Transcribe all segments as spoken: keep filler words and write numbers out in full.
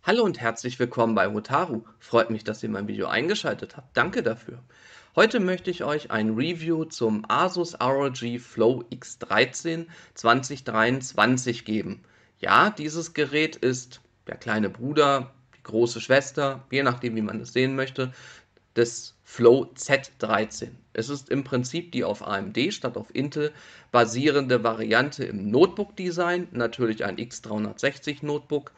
Hallo und herzlich willkommen bei Hotaru. Freut mich, dass ihr mein Video eingeschaltet habt. Danke dafür. Heute möchte ich euch ein Review zum Asus R O G Flow X dreizehn zwanzig dreiundzwanzig geben. Ja, dieses Gerät ist der kleine Bruder, die große Schwester, je nachdem, wie man es sehen möchte, des Flow Z dreizehn. Es ist im Prinzip die auf A M D statt auf Intel basierende Variante im Notebook-Design, natürlich ein X dreihundertsechzig Notebook.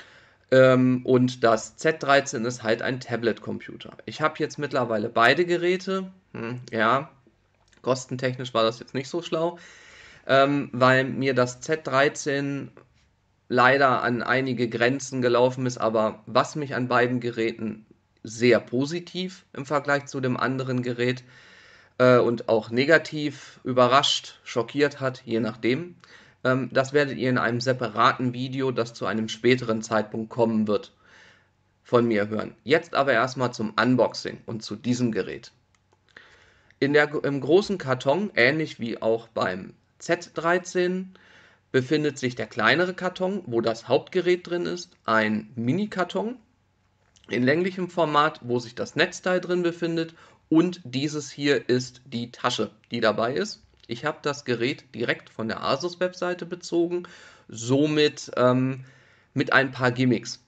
Ähm, und das Z dreizehn ist halt ein Tablet-Computer. Ich habe jetzt mittlerweile beide Geräte. Hm, ja, kostentechnisch war das jetzt nicht so schlau, ähm, weil mir das Z dreizehn leider an einige Grenzen gelaufen ist, aber was mich an beiden Geräten sehr positiv im Vergleich zu dem anderen Gerät äh, und auch negativ überrascht, schockiert hat, je nachdem. Ähm, das werdet ihr in einem separaten Video, das zu einem späteren Zeitpunkt kommen wird, von mir hören. Jetzt aber erstmal zum Unboxing und zu diesem Gerät. In der, Im großen Karton, ähnlich wie auch beim Z dreizehn, befindet sich der kleinere Karton, wo das Hauptgerät drin ist, ein Mini-Karton in länglichem Format, wo sich das Netzteil drin befindet, und dieses hier ist die Tasche, die dabei ist. Ich habe das Gerät direkt von der Asus-Webseite bezogen, somit ähm, mit ein paar Gimmicks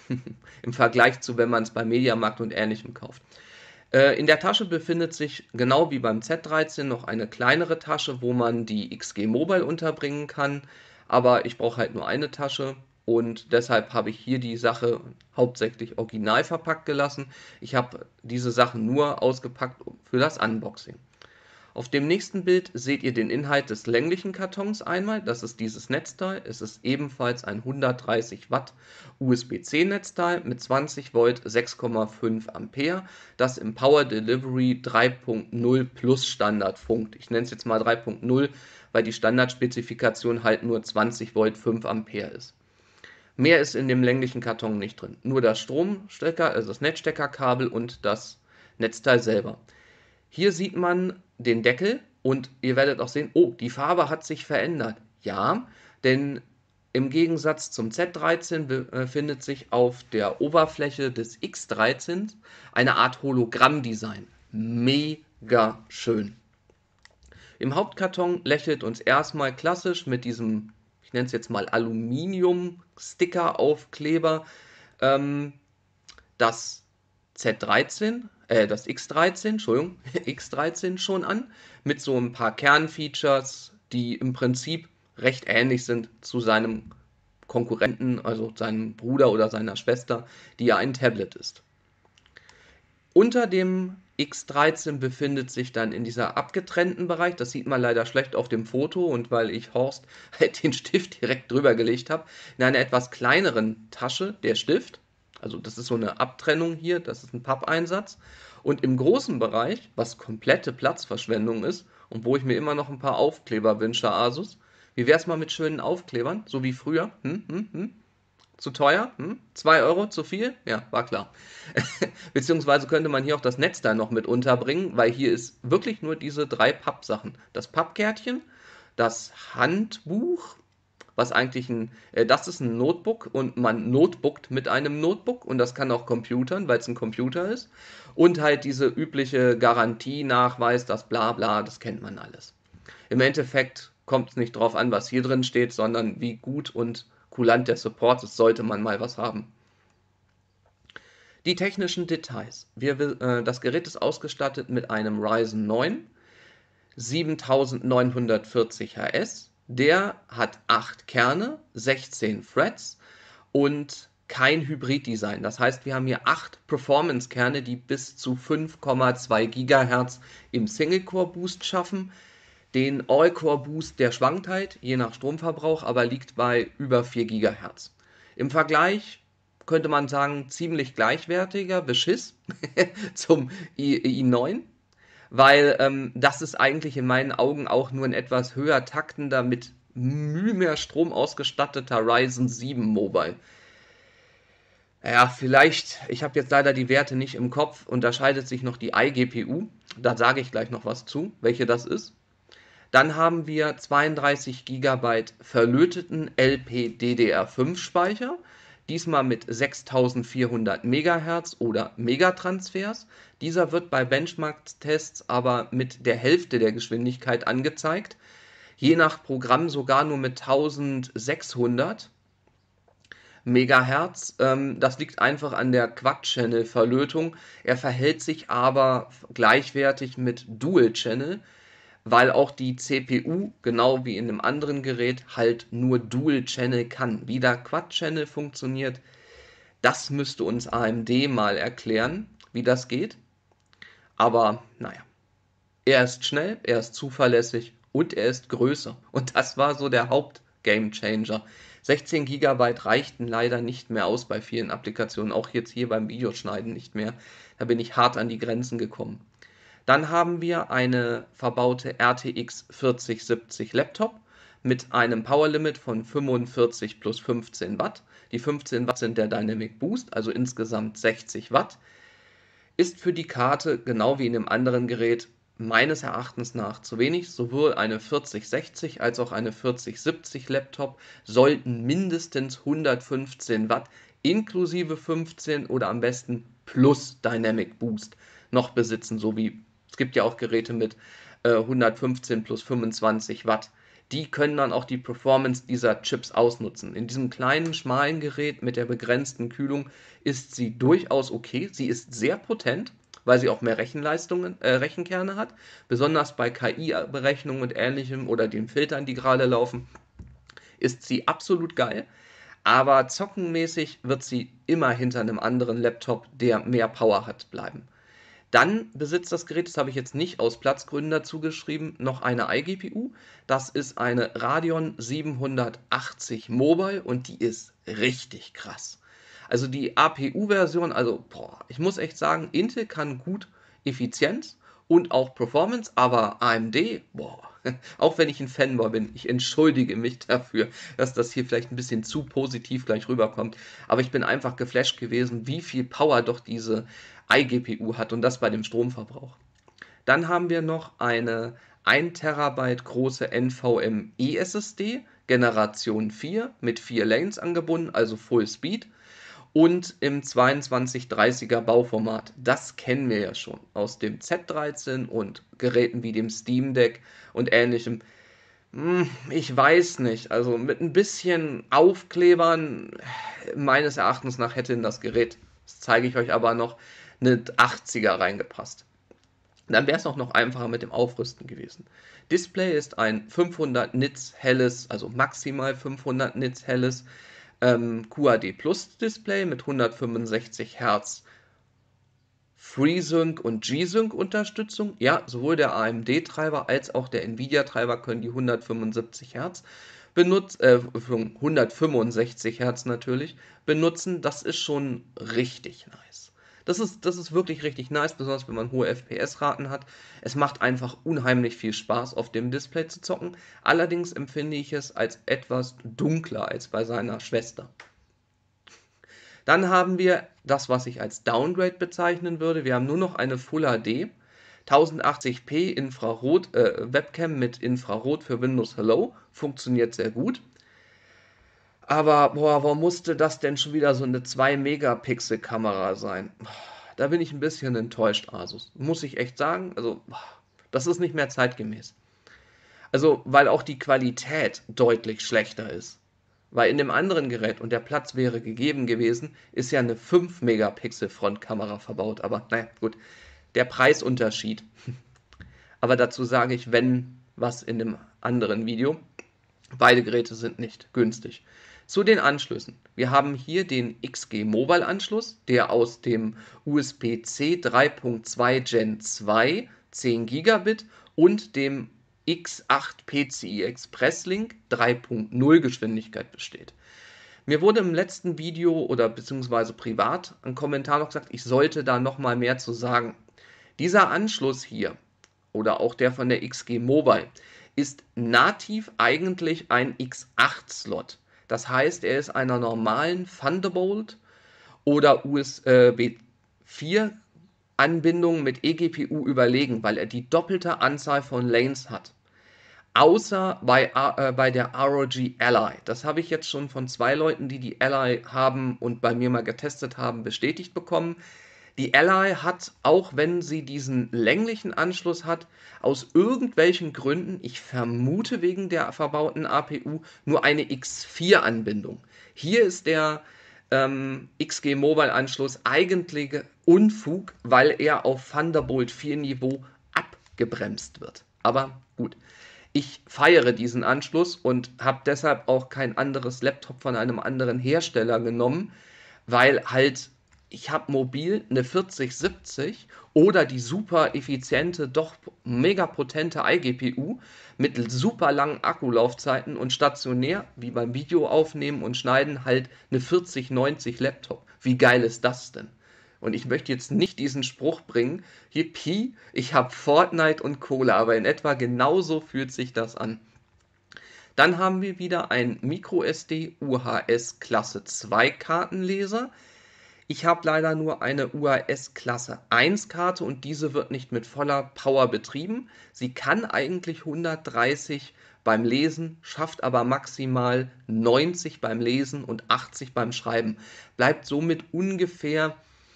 im Vergleich zu, wenn man es beim Mediamarkt und Ähnlichem kauft. Äh, in der Tasche befindet sich genau wie beim Z dreizehn noch eine kleinere Tasche, wo man die X G Mobile unterbringen kann, aber ich brauche halt nur eine Tasche und deshalb habe ich hier die Sache hauptsächlich original verpackt gelassen. Ich habe diese Sachen nur ausgepackt für das Unboxing. Auf dem nächsten Bild seht ihr den Inhalt des länglichen Kartons einmal. Das ist dieses Netzteil. Es ist ebenfalls ein hundertdreißig Watt U S B C Netzteil mit zwanzig Volt, sechs Komma fünf Ampere, das im Power Delivery drei Punkt null Plus Standard funkt. Ich nenne es jetzt mal drei Punkt null, weil die Standardspezifikation halt nur zwanzig Volt, fünf Ampere ist. Mehr ist in dem länglichen Karton nicht drin. Nur das Stromstecker, also das Netzsteckerkabel und das Netzteil selber. Hier sieht man den Deckel und ihr werdet auch sehen, oh, die Farbe hat sich verändert. Ja, denn im Gegensatz zum Z dreizehn befindet sich auf der Oberfläche des X dreizehn eine Art Hologramm-Design. Mega schön. Im Hauptkarton lächelt uns erstmal klassisch mit diesem, ich nenne es jetzt mal Aluminium-Sticker-Aufkleber, ähm, das Z dreizehn, äh, das X dreizehn, Entschuldigung, X dreizehn schon an, mit so ein paar Kernfeatures, die im Prinzip recht ähnlich sind zu seinem Konkurrenten, also seinem Bruder oder seiner Schwester, die ja ein Tablet ist. Unter dem X dreizehn befindet sich dann in dieser abgetrennten Bereich, das sieht man leider schlecht auf dem Foto und weil ich Horst halt den Stift direkt drüber gelegt habe, in einer etwas kleineren Tasche der Stift. Also das ist so eine Abtrennung hier, das ist ein Pappeinsatz. Und im großen Bereich, was komplette Platzverschwendung ist und wo ich mir immer noch ein paar Aufkleber wünsche, Asus. Wie wär's mal mit schönen Aufklebern, so wie früher? Hm, hm, hm? Zu teuer? Hm? zwei Euro zu viel? Ja, war klar. Beziehungsweise könnte man hier auch das Netzteil noch mit unterbringen, weil hier ist wirklich nur diese drei Pappsachen. Das Pappkärtchen, das Handbuch, was eigentlich ein, äh, das ist ein Notebook und man notebookt mit einem Notebook und das kann auch computern, weil es ein Computer ist. Und halt diese übliche Garantienachweis, das bla bla, das kennt man alles. Im Endeffekt kommt es nicht drauf an, was hier drin steht, sondern wie gut und kulant der Support ist, sollte man mal was haben. Die technischen Details. Wir, äh, das Gerät ist ausgestattet mit einem Ryzen neun siebentausendneunhundertvierzig H S. Der hat acht Kerne, sechzehn Threads und kein Hybrid-Design. Das heißt, wir haben hier acht Performance-Kerne, die bis zu fünf Komma zwei Gigahertz im Single-Core-Boost schaffen. Den All-Core-Boost, der schwankt halt, je nach Stromverbrauch, aber liegt bei über vier Gigahertz. Im Vergleich könnte man sagen, ziemlich gleichwertiger Beschiss zum i neun, weil ähm, das ist eigentlich in meinen Augen auch nur ein etwas höher taktender, mit müh mehr Strom ausgestatteter Ryzen sieben Mobile. Ja, vielleicht, ich habe jetzt leider die Werte nicht im Kopf, unterscheidet sich noch die iGPU, da sage ich gleich noch was zu, welche das ist. Dann haben wir zweiunddreißig Gigabyte verlöteten L P D D R fünf Speicher. diesmal mit sechstausendvierhundert Megahertz oder Megatransfers. Dieser wird bei Benchmark-Tests aber mit der Hälfte der Geschwindigkeit angezeigt, je nach Programm sogar nur mit eintausendsechshundert Megahertz. Ähm, das liegt einfach an der Quad-Channel-Verlötung. Er verhält sich aber gleichwertig mit Dual-Channel, weil auch die C P U, genau wie in einem anderen Gerät, halt nur Dual-Channel kann. Wie der Quad-Channel funktioniert, das müsste uns A M D mal erklären, wie das geht. Aber naja, er ist schnell, er ist zuverlässig und er ist größer. Und das war so der Haupt-Game-Changer. sechzehn Gigabyte reichten leider nicht mehr aus bei vielen Applikationen, auch jetzt hier beim Videoschneiden nicht mehr. Da bin ich hart an die Grenzen gekommen. Dann haben wir eine verbaute R T X vierzig siebzig Laptop mit einem Power Limit von fünfundvierzig plus fünfzehn Watt. Die fünfzehn Watt sind der Dynamic Boost, also insgesamt sechzig Watt. Ist für die Karte, genau wie in dem anderen Gerät, meines Erachtens nach zu wenig. Sowohl eine vierzig sechzig als auch eine vierzig siebzig Laptop sollten mindestens hundertfünfzehn Watt inklusive fünfzehn oder am besten plus Dynamic Boost noch besitzen, so wie es gibt ja auch Geräte mit äh, hundertfünfzehn plus fünfundzwanzig Watt. Die können dann auch die Performance dieser Chips ausnutzen. In diesem kleinen, schmalen Gerät mit der begrenzten Kühlung ist sie durchaus okay. Sie ist sehr potent, weil sie auch mehr Rechenleistungen, äh, Rechenkerne hat. Besonders bei K I-Berechnungen und ähnlichem oder den Filtern, die gerade laufen, ist sie absolut geil. Aber zockenmäßig wird sie immer hinter einem anderen Laptop, der mehr Power hat, bleiben. Dann besitzt das Gerät, das habe ich jetzt nicht aus Platzgründen dazu geschrieben, noch eine iGPU. Das ist eine Radeon siebenhundertachtzig Mobile und die ist richtig krass. Also die A P U-Version, also boah, ich muss echt sagen, Intel kann gut Effizienz und auch Performance, aber A M D, boah, auch wenn ich ein Fanboy bin, ich entschuldige mich dafür, dass das hier vielleicht ein bisschen zu positiv gleich rüberkommt, aber ich bin einfach geflasht gewesen, wie viel Power doch diese iGPU hat und das bei dem Stromverbrauch. Dann haben wir noch eine ein Terabyte große NVMe S S D, Generation vier mit vier Lanes angebunden, also Full Speed. Und im zweiundzwanzig dreißiger Bauformat. Das kennen wir ja schon aus dem Z dreizehn und Geräten wie dem Steam Deck und ähnlichem. Hm, ich weiß nicht, also mit ein bisschen Aufklebern, meines Erachtens nach hätte in das Gerät, das zeige ich euch aber noch, eine achtziger reingepasst. Dann wäre es auch noch einfacher mit dem Aufrüsten gewesen. Display ist ein fünfhundert Nits helles, also maximal fünfhundert Nits helles ähm, Q A D Plus Display mit hundertfünfundsechzig Hertz FreeSync und G-Sync Unterstützung. Ja, sowohl der A M D-Treiber als auch der Nvidia-Treiber können die hundertfünfundsiebzig Hertz benutzen, äh, hundertfünfundsechzig Hertz natürlich benutzen. Das ist schon richtig nice. Das ist, das ist wirklich richtig nice, besonders wenn man hohe F P S-Raten hat. Es macht einfach unheimlich viel Spaß, auf dem Display zu zocken. Allerdings empfinde ich es als etwas dunkler als bei seiner Schwester. Dann haben wir das, was ich als Downgrade bezeichnen würde. Wir haben nur noch eine Full H D, tausendachtzig p Infrarot, äh, Webcam mit Infrarot für Windows Hello. Funktioniert sehr gut. Aber, boah, warum musste das denn schon wieder so eine zwei Megapixel Kamera sein? Da bin ich ein bisschen enttäuscht, Asus. Muss ich echt sagen. Also, das ist nicht mehr zeitgemäß. Also, weil auch die Qualität deutlich schlechter ist. Weil in dem anderen Gerät, und der Platz wäre gegeben gewesen, ist ja eine fünf Megapixel Frontkamera verbaut. Aber naja, gut. Der Preisunterschied. Aber dazu sage ich, wenn, was in dem anderen Video. Beide Geräte sind nicht günstig. Zu den Anschlüssen. Wir haben hier den X G Mobile Anschluss, der aus dem U S B-C drei Punkt zwei Gen zwei zehn Gigabit und dem X acht P C I Express Link drei Punkt null Geschwindigkeit besteht. Mir wurde im letzten Video oder beziehungsweise privat ein Kommentar noch gesagt, ich sollte da nochmal mehr zu sagen. Dieser Anschluss hier oder auch der von der X G Mobile ist nativ eigentlich ein X acht Slot. Das heißt, er ist einer normalen Thunderbolt oder U S B vier Anbindung mit eGPU überlegen, weil er die doppelte Anzahl von Lanes hat. Außer bei, äh, bei der R O G Ally. Das habe ich jetzt schon von zwei Leuten, die die Ally haben und bei mir mal getestet haben, bestätigt bekommen. Die Ally hat, auch wenn sie diesen länglichen Anschluss hat, aus irgendwelchen Gründen, ich vermute wegen der verbauten A P U, nur eine X vier Anbindung. Hier ist der ähm, X G Mobile Anschluss eigentlich Unfug, weil er auf Thunderbolt vier Niveau abgebremst wird. Aber gut. Ich feiere diesen Anschluss und habe deshalb auch kein anderes Laptop von einem anderen Hersteller genommen, weil halt ich habe mobil eine vierzig siebzig oder die super effiziente, doch mega potente iGPU mit super langen Akkulaufzeiten und stationär, wie beim Video aufnehmen und schneiden, halt eine vierzig neunzig Laptop. Wie geil ist das denn? Und ich möchte jetzt nicht diesen Spruch bringen, Yippie, ich habe Fortnite und Cola, aber in etwa genauso fühlt sich das an. Dann haben wir wieder einen MicroSD U H S Klasse zwei Kartenleser. Ich habe leider nur eine U H S Klasse eins Karte und diese wird nicht mit voller Power betrieben. Sie kann eigentlich hundertdreißig beim Lesen, schafft aber maximal neunzig beim Lesen und achtzig beim Schreiben. Bleibt somit ungefähr,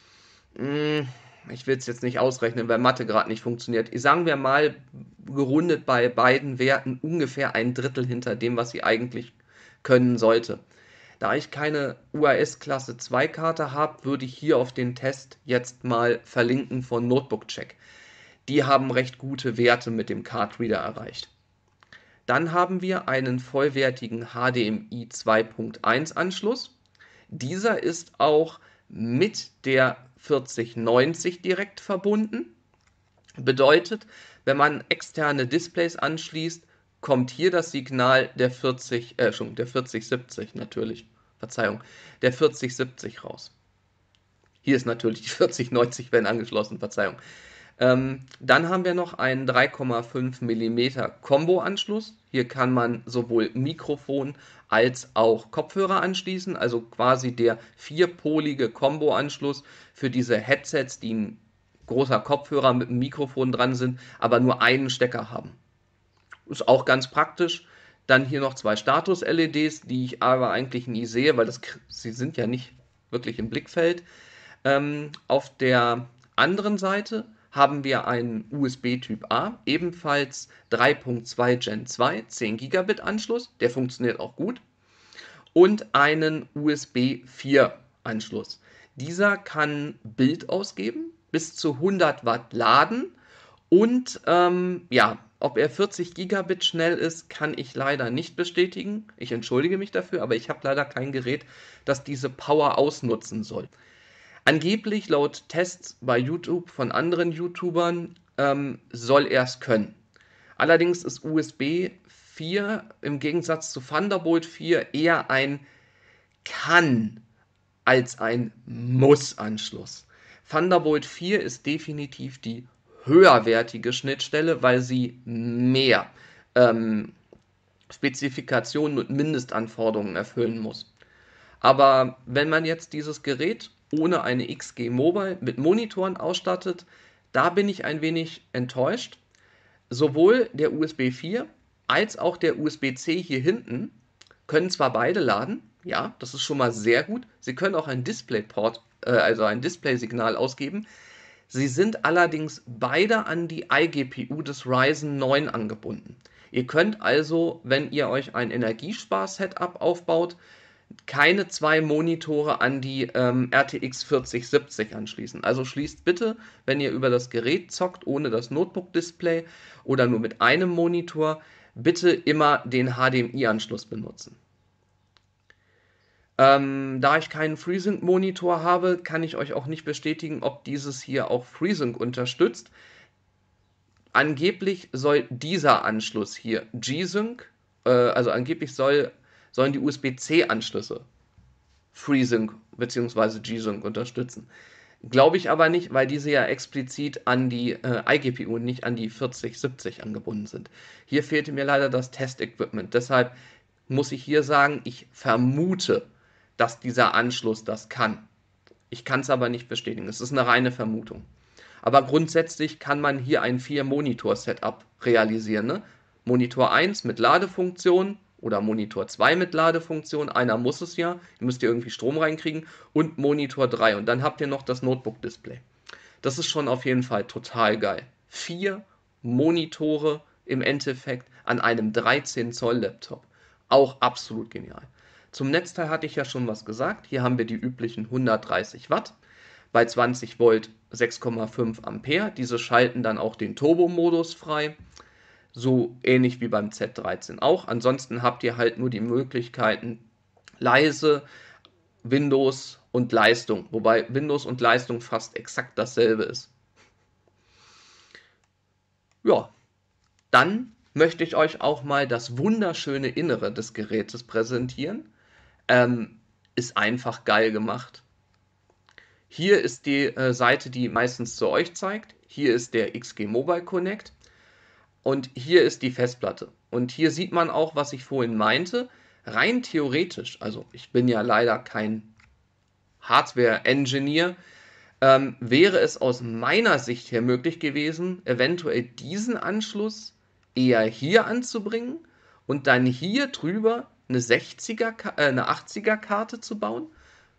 ich will es jetzt nicht ausrechnen, weil Mathe gerade nicht funktioniert. Sagen wir mal, gerundet bei beiden Werten ungefähr ein Drittel hinter dem, was sie eigentlich können sollte. Da ich keine U H S Klasse zwei Karte habe, würde ich hier auf den Test jetzt mal verlinken von Notebook Check. Die haben recht gute Werte mit dem Card Reader erreicht. Dann haben wir einen vollwertigen H D M I zwei Punkt eins Anschluss. Dieser ist auch mit der vierzig neunzig direkt verbunden. Bedeutet, wenn man externe Displays anschließt, kommt hier das Signal der vierzig, äh, schon, der vierzig siebzig natürlich, Verzeihung, der vierzig siebzig raus. Hier ist natürlich die vierzig neunzig, wenn angeschlossen, Verzeihung. Ähm, dann haben wir noch einen drei Komma fünf Millimeter Combo-Anschluss. Hier kann man sowohl Mikrofon als auch Kopfhörer anschließen, also quasi der vierpolige Combo-Anschluss für diese Headsets, die ein großer Kopfhörer mit einem Mikrofon dran sind, aber nur einen Stecker haben. Ist auch ganz praktisch. Dann hier noch zwei Status-L E Ds, die ich aber eigentlich nie sehe, weil das, sie sind ja nicht wirklich im Blickfeld. Ähm, auf der anderen Seite haben wir einen U S B Typ A, ebenfalls drei Punkt zwei Gen zwei, zehn Gigabit Anschluss, der funktioniert auch gut, und einen U S B vier Anschluss. Dieser kann Bild ausgeben, bis zu hundert Watt laden und ähm, ja, ob er vierzig Gigabit schnell ist, kann ich leider nicht bestätigen. Ich entschuldige mich dafür, aber ich habe leider kein Gerät, das diese Power ausnutzen soll. Angeblich laut Tests bei YouTube von anderen YouTubern ähm, soll er es können. Allerdings ist U S B vier im Gegensatz zu Thunderbolt vier eher ein Kann als ein Muss-Anschluss. Thunderbolt vier ist definitiv die höherwertige Schnittstelle, weil sie mehr ähm, Spezifikationen und Mindestanforderungen erfüllen muss. Aber wenn man jetzt dieses Gerät ohne eine X G Mobile mit Monitoren ausstattet, da bin ich ein wenig enttäuscht. Sowohl der U S B vier als auch der U S B C hier hinten können zwar beide laden, ja, das ist schon mal sehr gut. Sie können auch ein DisplayPort, äh, also ein Display-Signal ausgeben. Sie sind allerdings beide an die iGPU des Ryzen neun angebunden. Ihr könnt also, wenn ihr euch ein Energiespar-Setup aufbaut, keine zwei Monitore an die ähm, R T X vierzig siebzig anschließen. Also schließt bitte, wenn ihr über das Gerät zockt, ohne das Notebook-Display oder nur mit einem Monitor, bitte immer den H D M I-Anschluss benutzen. Ähm, da ich keinen FreeSync-Monitor habe, kann ich euch auch nicht bestätigen, ob dieses hier auch FreeSync unterstützt. Angeblich soll dieser Anschluss hier G-Sync, äh, also angeblich soll, sollen die U S B C Anschlüsse FreeSync bzw. G-Sync unterstützen. Glaube ich aber nicht, weil diese ja explizit an die äh, iGPU und nicht an die vierzig siebzig angebunden sind. Hier fehlte mir leider das Test-Equipment. Deshalb muss ich hier sagen, ich vermute, dass dieser Anschluss das kann. Ich kann es aber nicht bestätigen. Es ist eine reine Vermutung. Aber grundsätzlich kann man hier ein vier Monitor Setup realisieren. Ne? Monitor eins mit Ladefunktion oder Monitor zwei mit Ladefunktion, einer muss es ja, ihr müsst ihr irgendwie Strom reinkriegen, und Monitor drei. Und dann habt ihr noch das Notebook-Display. Das ist schon auf jeden Fall total geil. Vier Monitore im Endeffekt an einem dreizehn Zoll Laptop. Auch absolut genial. Zum Netzteil hatte ich ja schon was gesagt. Hier haben wir die üblichen hundertdreißig Watt. Bei zwanzig Volt sechs Komma fünf Ampere. Diese schalten dann auch den Turbo-Modus frei. So ähnlich wie beim Z dreizehn auch. Ansonsten habt ihr halt nur die Möglichkeiten leise, Windows und Leistung. Wobei Windows und Leistung fast exakt dasselbe ist. Ja, dann möchte ich euch auch mal das wunderschöne Innere des Gerätes präsentieren. Ähm, ist einfach geil gemacht. Hier ist die äh, Seite, die meistens zu euch zeigt. Hier ist der X G Mobile Connect und hier ist die Festplatte. Und hier sieht man auch, was ich vorhin meinte. Rein theoretisch, also ich bin ja leider kein Hardware-Engineer, ähm, wäre es aus meiner Sicht her möglich gewesen, eventuell diesen Anschluss eher hier anzubringen und dann hier drüber eine sechziger, äh, eine achtziger Karte zu bauen,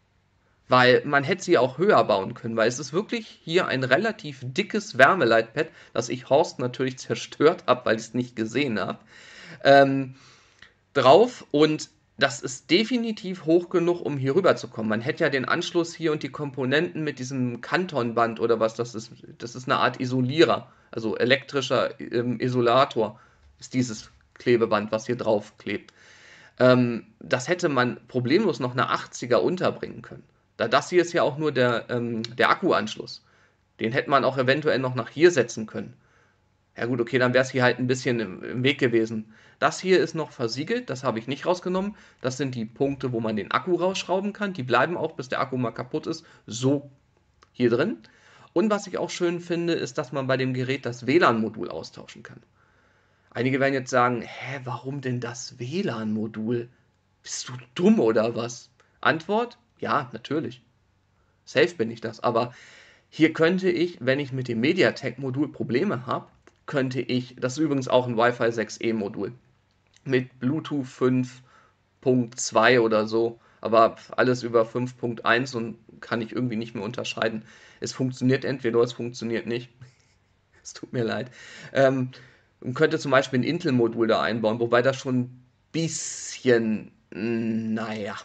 weil man hätte sie auch höher bauen können, weil es ist wirklich hier ein relativ dickes Wärmeleitpad, das ich Horst natürlich zerstört habe, weil ich es nicht gesehen habe, ähm, drauf, und das ist definitiv hoch genug, um hier rüber zu kommen. Man hätte ja den Anschluss hier und die Komponenten mit diesem Kantonband oder was das ist. Das ist eine Art Isolierer, also elektrischer ähm, Isolator ist dieses Klebeband, was hier drauf klebt. Ähm, das hätte man problemlos noch eine achtziger unterbringen können. Da das hier ist ja auch nur der, ähm, der Akkuanschluss. Den hätte man auch eventuell noch nach hier setzen können. Ja gut, okay, dann wäre es hier halt ein bisschen im, im Weg gewesen. Das hier ist noch versiegelt, das habe ich nicht rausgenommen. Das sind die Punkte, wo man den Akku rausschrauben kann. Die bleiben auch, bis der Akku mal kaputt ist, so hier drin. Und was ich auch schön finde, ist, dass man bei dem Gerät das W L A N-Modul austauschen kann. Einige werden jetzt sagen, hä, warum denn das W L A N-Modul? Bist du dumm oder was? Antwort, ja, natürlich. Safe bin ich das, aber hier könnte ich, wenn ich mit dem MediaTek-Modul Probleme habe, könnte ich, das ist übrigens auch ein Wi-Fi sechs E Modul, mit Bluetooth fünf Punkt zwei oder so, aber alles über fünf Punkt eins und kann ich irgendwie nicht mehr unterscheiden. Es funktioniert entweder, es funktioniert nicht. Es tut mir leid. Ähm, man könnte zum Beispiel ein Intel-Modul da einbauen, wobei das schon ein bisschen, naja,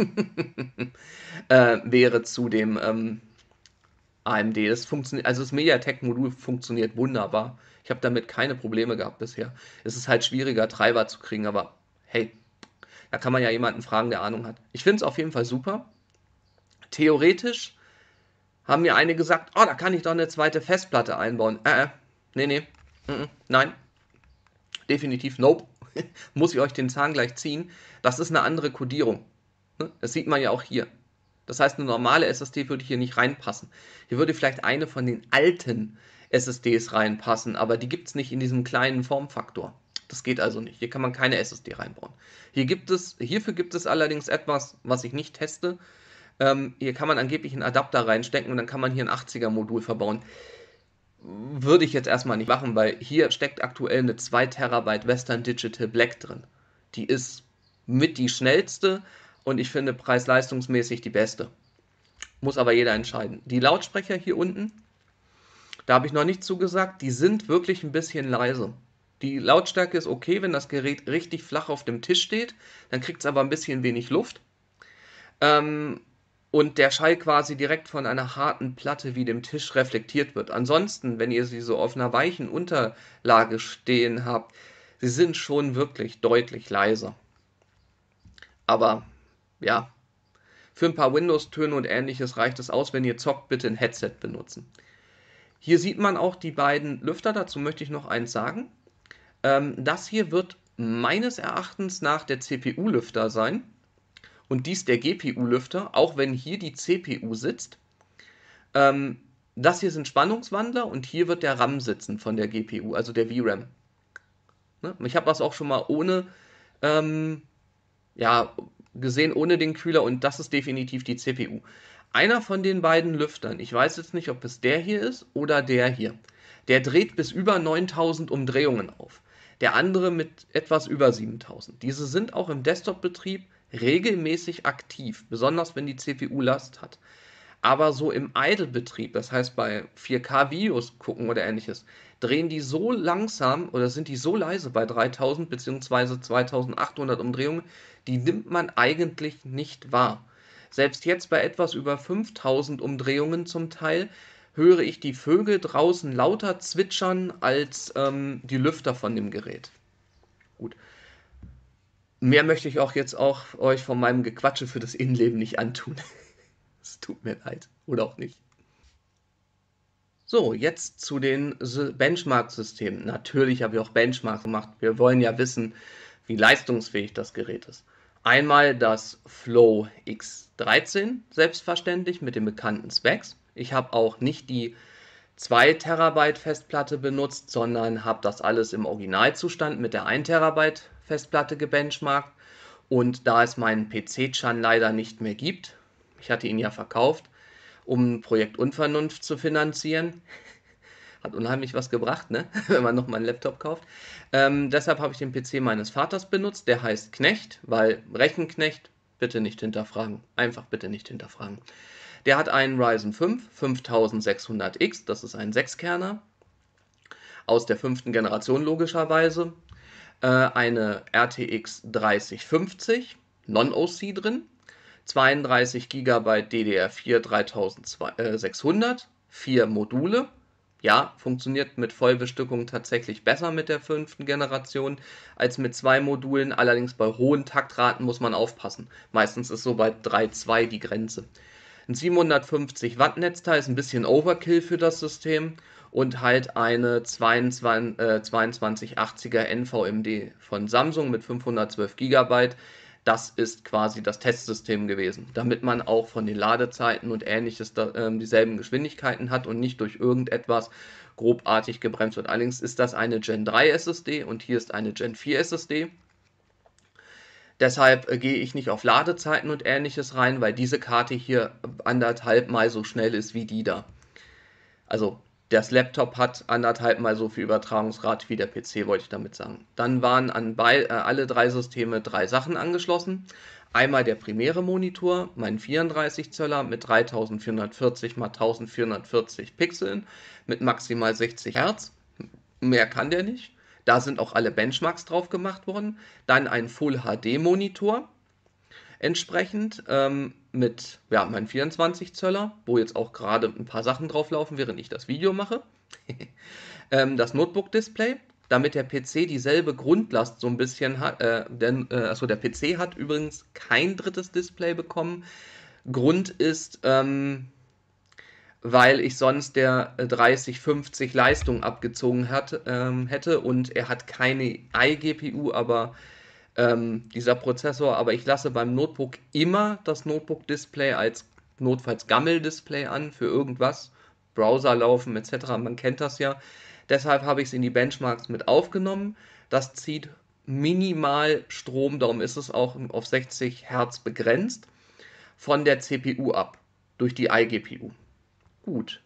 äh, wäre zu dem ähm, A M D. Das funktioniert, also das MediaTek-Modul funktioniert wunderbar. Ich habe damit keine Probleme gehabt bisher. Es ist halt schwieriger, Treiber zu kriegen, aber hey, da kann man ja jemanden fragen, der Ahnung hat. Ich finde es auf jeden Fall super. Theoretisch haben mir einige gesagt, oh, da kann ich doch eine zweite Festplatte einbauen. Äh, äh, nee, nee, mm, mm, nein, definitiv nope. Muss ich euch den Zahn gleich ziehen. Das ist eine andere Codierung. Ne? Das sieht man ja auch hier. Das heißt, eine normale S S D würde hier nicht reinpassen. Hier würde vielleicht eine von den alten S S Ds reinpassen, aber die gibt es nicht in diesem kleinen Formfaktor. Das geht also nicht. Hier kann man keine S S D reinbauen. Hier gibt es, hierfür gibt es allerdings etwas, was ich nicht teste. Ähm, hier kann man angeblich einen Adapter reinstecken und dann kann man hier ein achtziger Modul verbauen. Würde ich jetzt erstmal nicht machen, weil hier steckt aktuell eine zwei Terabyte Western Digital Black drin. Die ist mit die schnellste und ich finde preis-leistungsmäßig die beste. Muss aber jeder entscheiden. Die Lautsprecher hier unten, da habe ich noch nicht zugesagt, die sind wirklich ein bisschen leise. Die Lautstärke ist okay, wenn das Gerät richtig flach auf dem Tisch steht, dann kriegt es aber ein bisschen wenig Luft. Ähm, und der Schall quasi direkt von einer harten Platte wie dem Tisch reflektiert wird. Ansonsten, wenn ihr sie so auf einer weichen Unterlage stehen habt, sie sind schon wirklich deutlich leiser. Aber ja, für ein paar Windows-Töne und ähnliches reicht es aus. Wenn ihr zockt, bitte ein Headset benutzen. Hier sieht man auch die beiden Lüfter, dazu möchte ich noch eins sagen. Ähm, das hier wird meines Erachtens nach der C P U-Lüfter sein und dies der G P U-Lüfter, auch wenn hier die C P U sitzt. Ähm, das hier sind Spannungswandler und hier wird der RAM sitzen von der G P U, also der V RAM. Ne? Ich habe das auch schon mal ohne, ähm, ja, gesehen, ohne den Kühler, und das ist definitiv die C P U. Einer von den beiden Lüftern, ich weiß jetzt nicht, ob es der hier ist oder der hier, der dreht bis über neuntausend Umdrehungen auf. der andere mit etwas über siebentausend. Diese sind auch im Desktop-Betrieb regelmäßig aktiv, besonders wenn die C P U Last hat. Aber so im Idle-Betrieb, das heißt bei vier K Videos gucken oder ähnliches, drehen die so langsam oder sind die so leise bei dreitausend bzw. zweitausendachthundert Umdrehungen, die nimmt man eigentlich nicht wahr. Selbst jetzt bei etwas über fünftausend Umdrehungen zum Teil höre ich die Vögel draußen lauter zwitschern als ähm, die Lüfter von dem Gerät. Gut. Mehr möchte ich auch jetzt auch euch von meinem Gequatsche für das Innenleben nicht antun. Es tut mir leid. Oder auch nicht. So, jetzt zu den Benchmark-Systemen. Natürlich habe ich auch Benchmarks gemacht. Wir wollen ja wissen, wie leistungsfähig das Gerät ist. Einmal das Flow X dreizehn, selbstverständlich, mit den bekannten Specs. Ich habe auch nicht die zwei Terabyte Festplatte benutzt, sondern habe das alles im Originalzustand mit der ein Terabyte Festplatte gebenchmarkt. Und da es meinen P C-Chan leider nicht mehr gibt, ich hatte ihn ja verkauft, um Projekt Unvernunft zu finanzieren. Hat unheimlich was gebracht, ne? Wenn man nochmal einen Laptop kauft. Ähm, deshalb habe ich den P C meines Vaters benutzt. Der heißt Knecht, weil Rechenknecht, bitte nicht hinterfragen. Einfach bitte nicht hinterfragen. Der hat einen Ryzen fünf fünftausendsechshundert X, das ist ein Sechskerner, aus der fünften Generation logischerweise. Äh, eine R T X dreißig fünfzig, Non-O C drin. zweiunddreißig Gigabyte D D R vier dreitausendsechshundert, vier Module. Ja, funktioniert mit Vollbestückung tatsächlich besser mit der fünften Generation als mit zwei Modulen. Allerdings bei hohen Taktraten muss man aufpassen. Meistens ist so bei drei Komma zwei die Grenze. Ein siebenhundertfünfzig Watt Netzteil ist ein bisschen Overkill für das System und halt eine zweiundzwanzig achtziger N V M D von Samsung mit fünfhundertzwölf Gigabyte. Das ist quasi das Testsystem gewesen, damit man auch von den Ladezeiten und ähnliches da, äh, dieselben Geschwindigkeiten hat und nicht durch irgendetwas grobartig gebremst wird. Allerdings ist das eine Gen drei S S D und hier ist eine Gen vier S S D. Deshalb äh, gehe ich nicht auf Ladezeiten und ähnliches rein, weil diese Karte hier anderthalb Mal so schnell ist wie die da. Also das Laptop hat anderthalb Mal so viel Übertragungsrate wie der P C, wollte ich damit sagen. Dann waren an bei, äh, alle drei Systeme drei Sachen angeschlossen. Einmal der primäre Monitor, mein vierunddreißig Zöller mit dreitausendvierhundertvierzig mal eintausendvierhundertvierzig Pixeln mit maximal sechzig Hertz. Mehr kann der nicht. Da sind auch alle Benchmarks drauf gemacht worden. Dann ein Full H D Monitor entsprechend ähm, mit ja, meinem vierundzwanzig Zöller, wo jetzt auch gerade ein paar Sachen drauf laufen, während ich das Video mache. ähm, das Notebook-Display, damit der P C dieselbe Grundlast so ein bisschen hat. Äh, denn, äh, achso, der P C hat übrigens kein drittes Display bekommen. Grund ist, ähm, weil ich sonst der dreißig fünfzig Leistung abgezogen hat, ähm, hätte und er hat keine iGPU, aber ähm, dieser Prozessor, aber ich lasse beim Notebook immer das Notebook-Display als notfalls Gammel-Display an für irgendwas, Browser laufen et cetera. Man kennt das ja. Deshalb habe ich es in die Benchmarks mit aufgenommen. Das zieht minimal Strom, darum ist es auch auf sechzig Hertz begrenzt, von der C P U ab, durch die iGPU. Gut.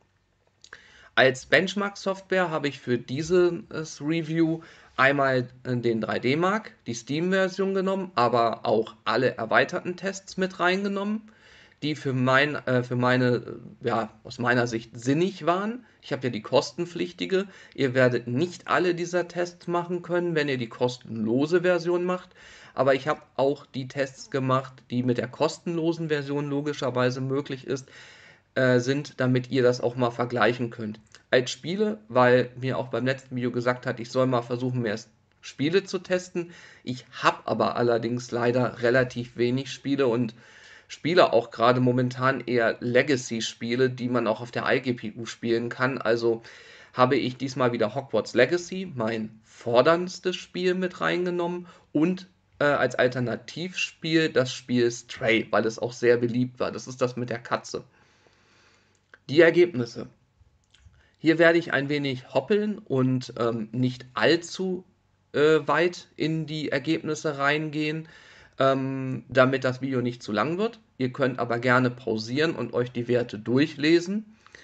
Als Benchmark-Software habe ich für dieses Review einmal den drei D Mark, die Steam-Version genommen, aber auch alle erweiterten Tests mit reingenommen, die für, mein, äh, für meine, ja, aus meiner Sicht sinnig waren. Ich habe ja die kostenpflichtige. Ihr werdet nicht alle dieser Tests machen können, wenn ihr die kostenlose Version macht. Aber ich habe auch die Tests gemacht, die mit der kostenlosen Version logischerweise möglich ist, äh, sind, damit ihr das auch mal vergleichen könnt. Als Spiele, weil mir auch beim letzten Video gesagt hat, ich soll mal versuchen, mehr Spiele zu testen. Ich habe aber allerdings leider relativ wenig Spiele und spiele auch gerade momentan eher Legacy-Spiele, die man auch auf der iGPU spielen kann. Also habe ich diesmal wieder Hogwarts Legacy, mein forderndstes Spiel, mit reingenommen und äh, als Alternativspiel das Spiel Stray, weil es auch sehr beliebt war. Das ist das mit der Katze. Die Ergebnisse. Hier werde ich ein wenig hoppeln und ähm, nicht allzu äh, weit in die Ergebnisse reingehen, ähm, damit das Video nicht zu lang wird. Ihr könnt aber gerne pausieren und euch die Werte durchlesen.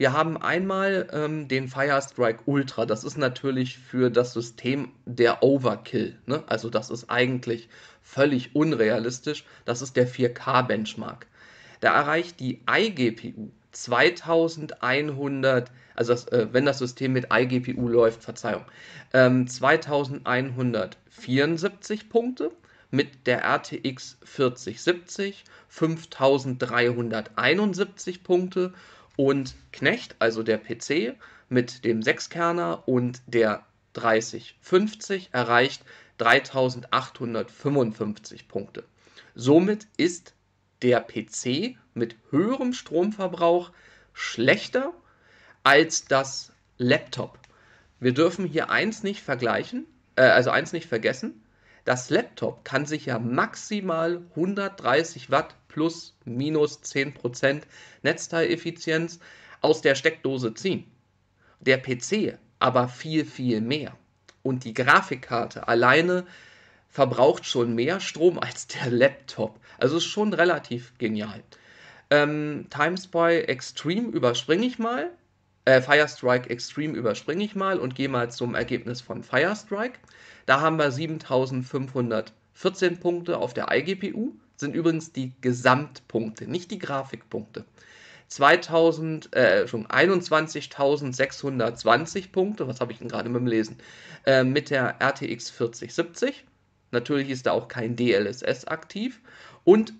Wir haben einmal ähm, den Firestrike Ultra. Das ist natürlich für das System der Overkill, ne? Also das ist eigentlich völlig unrealistisch. Das ist der vier K Benchmark. Da erreicht die iGPU zweitausendeinhundert, also das, äh, wenn das System mit iGPU läuft, Verzeihung, ähm, zweitausendeinhundertvierundsiebzig Punkte, mit der R T X vierzig siebzig fünftausenddreihunderteinundsiebzig Punkte und Knecht, also der P C mit dem sechs-Kerner und der dreißig fünfzig erreicht dreitausendachthundertfünfundfünfzig Punkte. Somit ist der P C mit höherem Stromverbrauch schlechter als das Laptop. Wir dürfen hier eins nicht vergleichen, äh, also eins nicht vergessen. Das Laptop kann sich ja maximal hundertdreißig Watt plus minus zehn Prozent Netzteileffizienz aus der Steckdose ziehen. Der P C aber viel, viel mehr. Und die Grafikkarte alleine verbraucht schon mehr Strom als der Laptop. Also ist schon relativ genial. Ähm, TimeSpy Extreme überspringe ich mal. Äh, Firestrike Extreme überspringe ich mal und gehe mal zum Ergebnis von Firestrike. Da haben wir siebentausendfünfhundertvierzehn Punkte auf der iGPU. Sind übrigens die Gesamtpunkte, nicht die Grafikpunkte. zweitausend, äh, schon einundzwanzigtausendsechshundertzwanzig Punkte, was habe ich denn gerade mit dem Lesen, äh, mit der R T X vierzig siebzig. Natürlich ist da auch kein D L S S aktiv. Und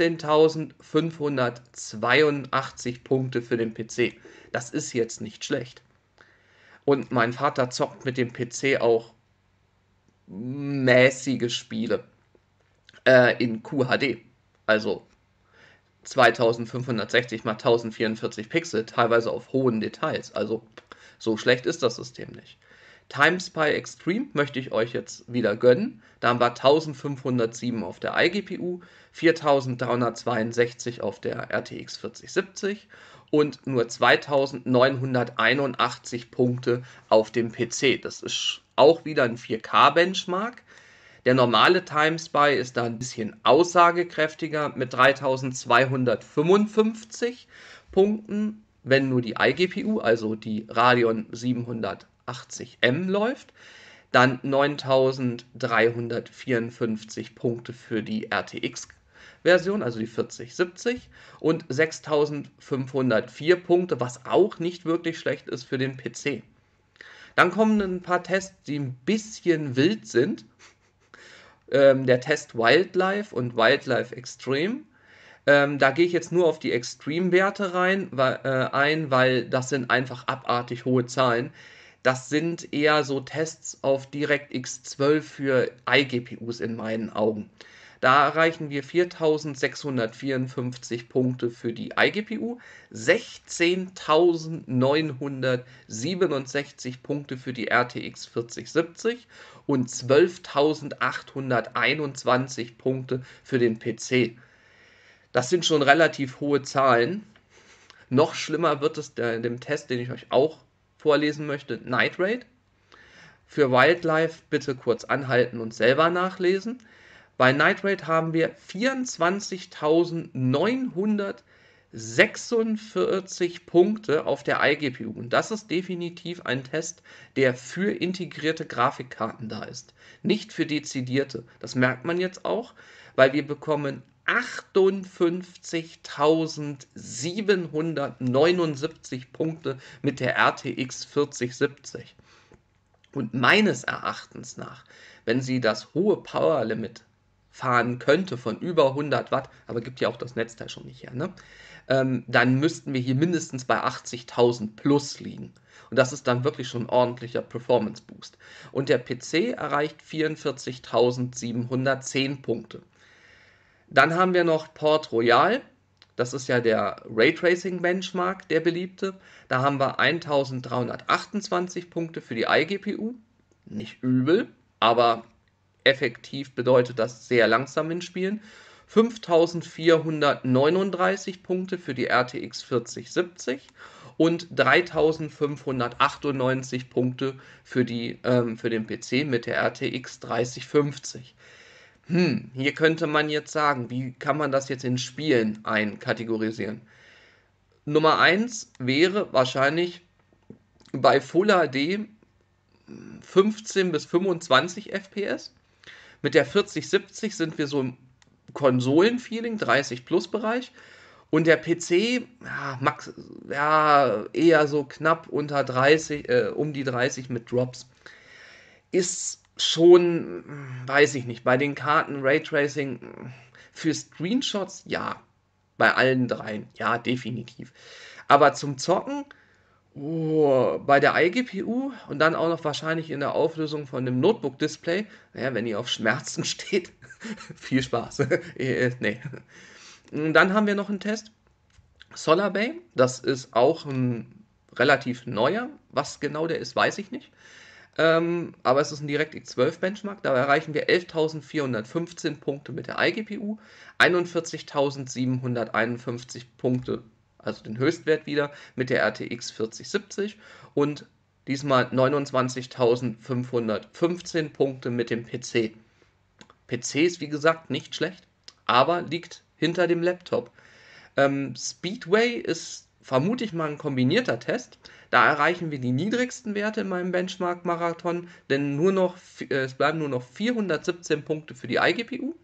vierzehntausendfünfhundertzweiundachtzig Punkte für den P C. Das ist jetzt nicht schlecht. Und mein Vater zockt mit dem P C auch mäßige Spiele äh, in Q H D. Also zweitausendfünfhundertsechzig mal tausendvierundvierzig Pixel, teilweise auf hohen Details. Also so schlecht ist das System nicht. TimeSpy Extreme möchte ich euch jetzt wieder gönnen. Da haben wir eintausendfünfhundertsieben auf der iGPU, viertausenddreihundertzweiundsechzig auf der R T X vierzig siebzig und nur zweitausendneunhunderteinundachtzig Punkte auf dem P C. Das ist auch wieder ein vier K Benchmark. Der normale TimeSpy ist da ein bisschen aussagekräftiger mit dreitausendzweihundertfünfundfünfzig Punkten, wenn nur die iGPU, also die Radeon siebenhundertachtzig M läuft. Dann neuntausenddreihundertvierundfünfzig Punkte für die R T X-Version, also die vierzig siebzig und sechstausendfünfhundertvier Punkte, was auch nicht wirklich schlecht ist für den P C. Dann kommen ein paar Tests, die ein bisschen wild sind. Ähm, der Test Wildlife und Wildlife Extreme. Ähm, da gehe ich jetzt nur auf die Extreme-Werte rein, weil, äh, ein, weil das sind einfach abartig hohe Zahlen. Das sind eher so Tests auf DirectX zwölf für iGPUs in meinen Augen. Da erreichen wir viertausendsechshundertvierundfünfzig Punkte für die iGPU, sechzehntausendneunhundertsiebenundsechzig Punkte für die R T X vierzig siebzig und zwölftausendachthunderteinundzwanzig Punkte für den P C. Das sind schon relativ hohe Zahlen. Noch schlimmer wird es in dem Test, den ich euch auch vorlesen möchte, Night Raid. Für Wildlife bitte kurz anhalten und selber nachlesen. Bei Night Raid haben wir vierundzwanzigtausendneunhundertsechsundvierzig Punkte auf der iGPU. Und das ist definitiv ein Test, der für integrierte Grafikkarten da ist. Nicht für dezidierte. Das merkt man jetzt auch, weil wir bekommen achtundfünfzigtausendsiebenhundertneunundsiebzig Punkte mit der R T X vierzig siebzig. Und meines Erachtens nach, wenn sie das hohe Power Limit fahren könnte von über hundert Watt, aber gibt ja auch das Netzteil schon nicht her, ne? Ähm, dann müssten wir hier mindestens bei achtzigtausend plus liegen. Und das ist dann wirklich schon ein ordentlicher Performance Boost. Und der P C erreicht vierundvierzigtausendsiebenhundertzehn Punkte. Dann haben wir noch Port Royal. Das ist ja der Raytracing Benchmark, der beliebte. Da haben wir eintausenddreihundertachtundzwanzig Punkte für die iGPU. Nicht übel, aber effektiv bedeutet das sehr langsam in Spielen. fünftausendvierhundertneununddreißig Punkte für die R T X vierzig siebzig und dreitausendfünfhundertachtundneunzig Punkte für, die, ähm, für den P C mit der R T X dreißig fünfzig. Hm, hier könnte man jetzt sagen, wie kann man das jetzt in Spielen einkategorisieren? Nummer eins wäre wahrscheinlich bei Full H D fünfzehn bis fünfundzwanzig F P S. Mit der vierzig siebzig sind wir so im Konsolenfeeling, dreißig Plus Bereich. Und der P C, ja, max, ja, eher so knapp unter dreißig, äh, um die dreißig mit Drops. Ist schon, weiß ich nicht, bei den Karten Raytracing für Screenshots, ja. Bei allen dreien, ja, definitiv. Aber zum Zocken, oh, bei der iGPU und dann auch noch wahrscheinlich in der Auflösung von dem Notebook-Display, naja, wenn ihr auf Schmerzen steht, viel Spaß. äh, nee. Und dann haben wir noch einen Test. SolarBay, das ist auch ein relativ neuer. Was genau der ist, weiß ich nicht. Ähm, aber es ist ein DirectX zwölf Benchmark. Da erreichen wir elftausendvierhundertfünfzehn Punkte mit der iGPU, einundvierzigtausendsiebenhunderteinundfünfzig Punkte, also den Höchstwert wieder, mit der R T X vierzig siebzig und diesmal neunundzwanzigtausendfünfhundertfünfzehn Punkte mit dem P C. P C ist wie gesagt nicht schlecht, aber liegt hinter dem Laptop. Ähm, Speedway ist, vermute ich mal, ein kombinierter Test. Da erreichen wir die niedrigsten Werte in meinem Benchmark-Marathon, denn nur noch, äh, es bleiben nur noch vierhundertsiebzehn Punkte für die iGPU,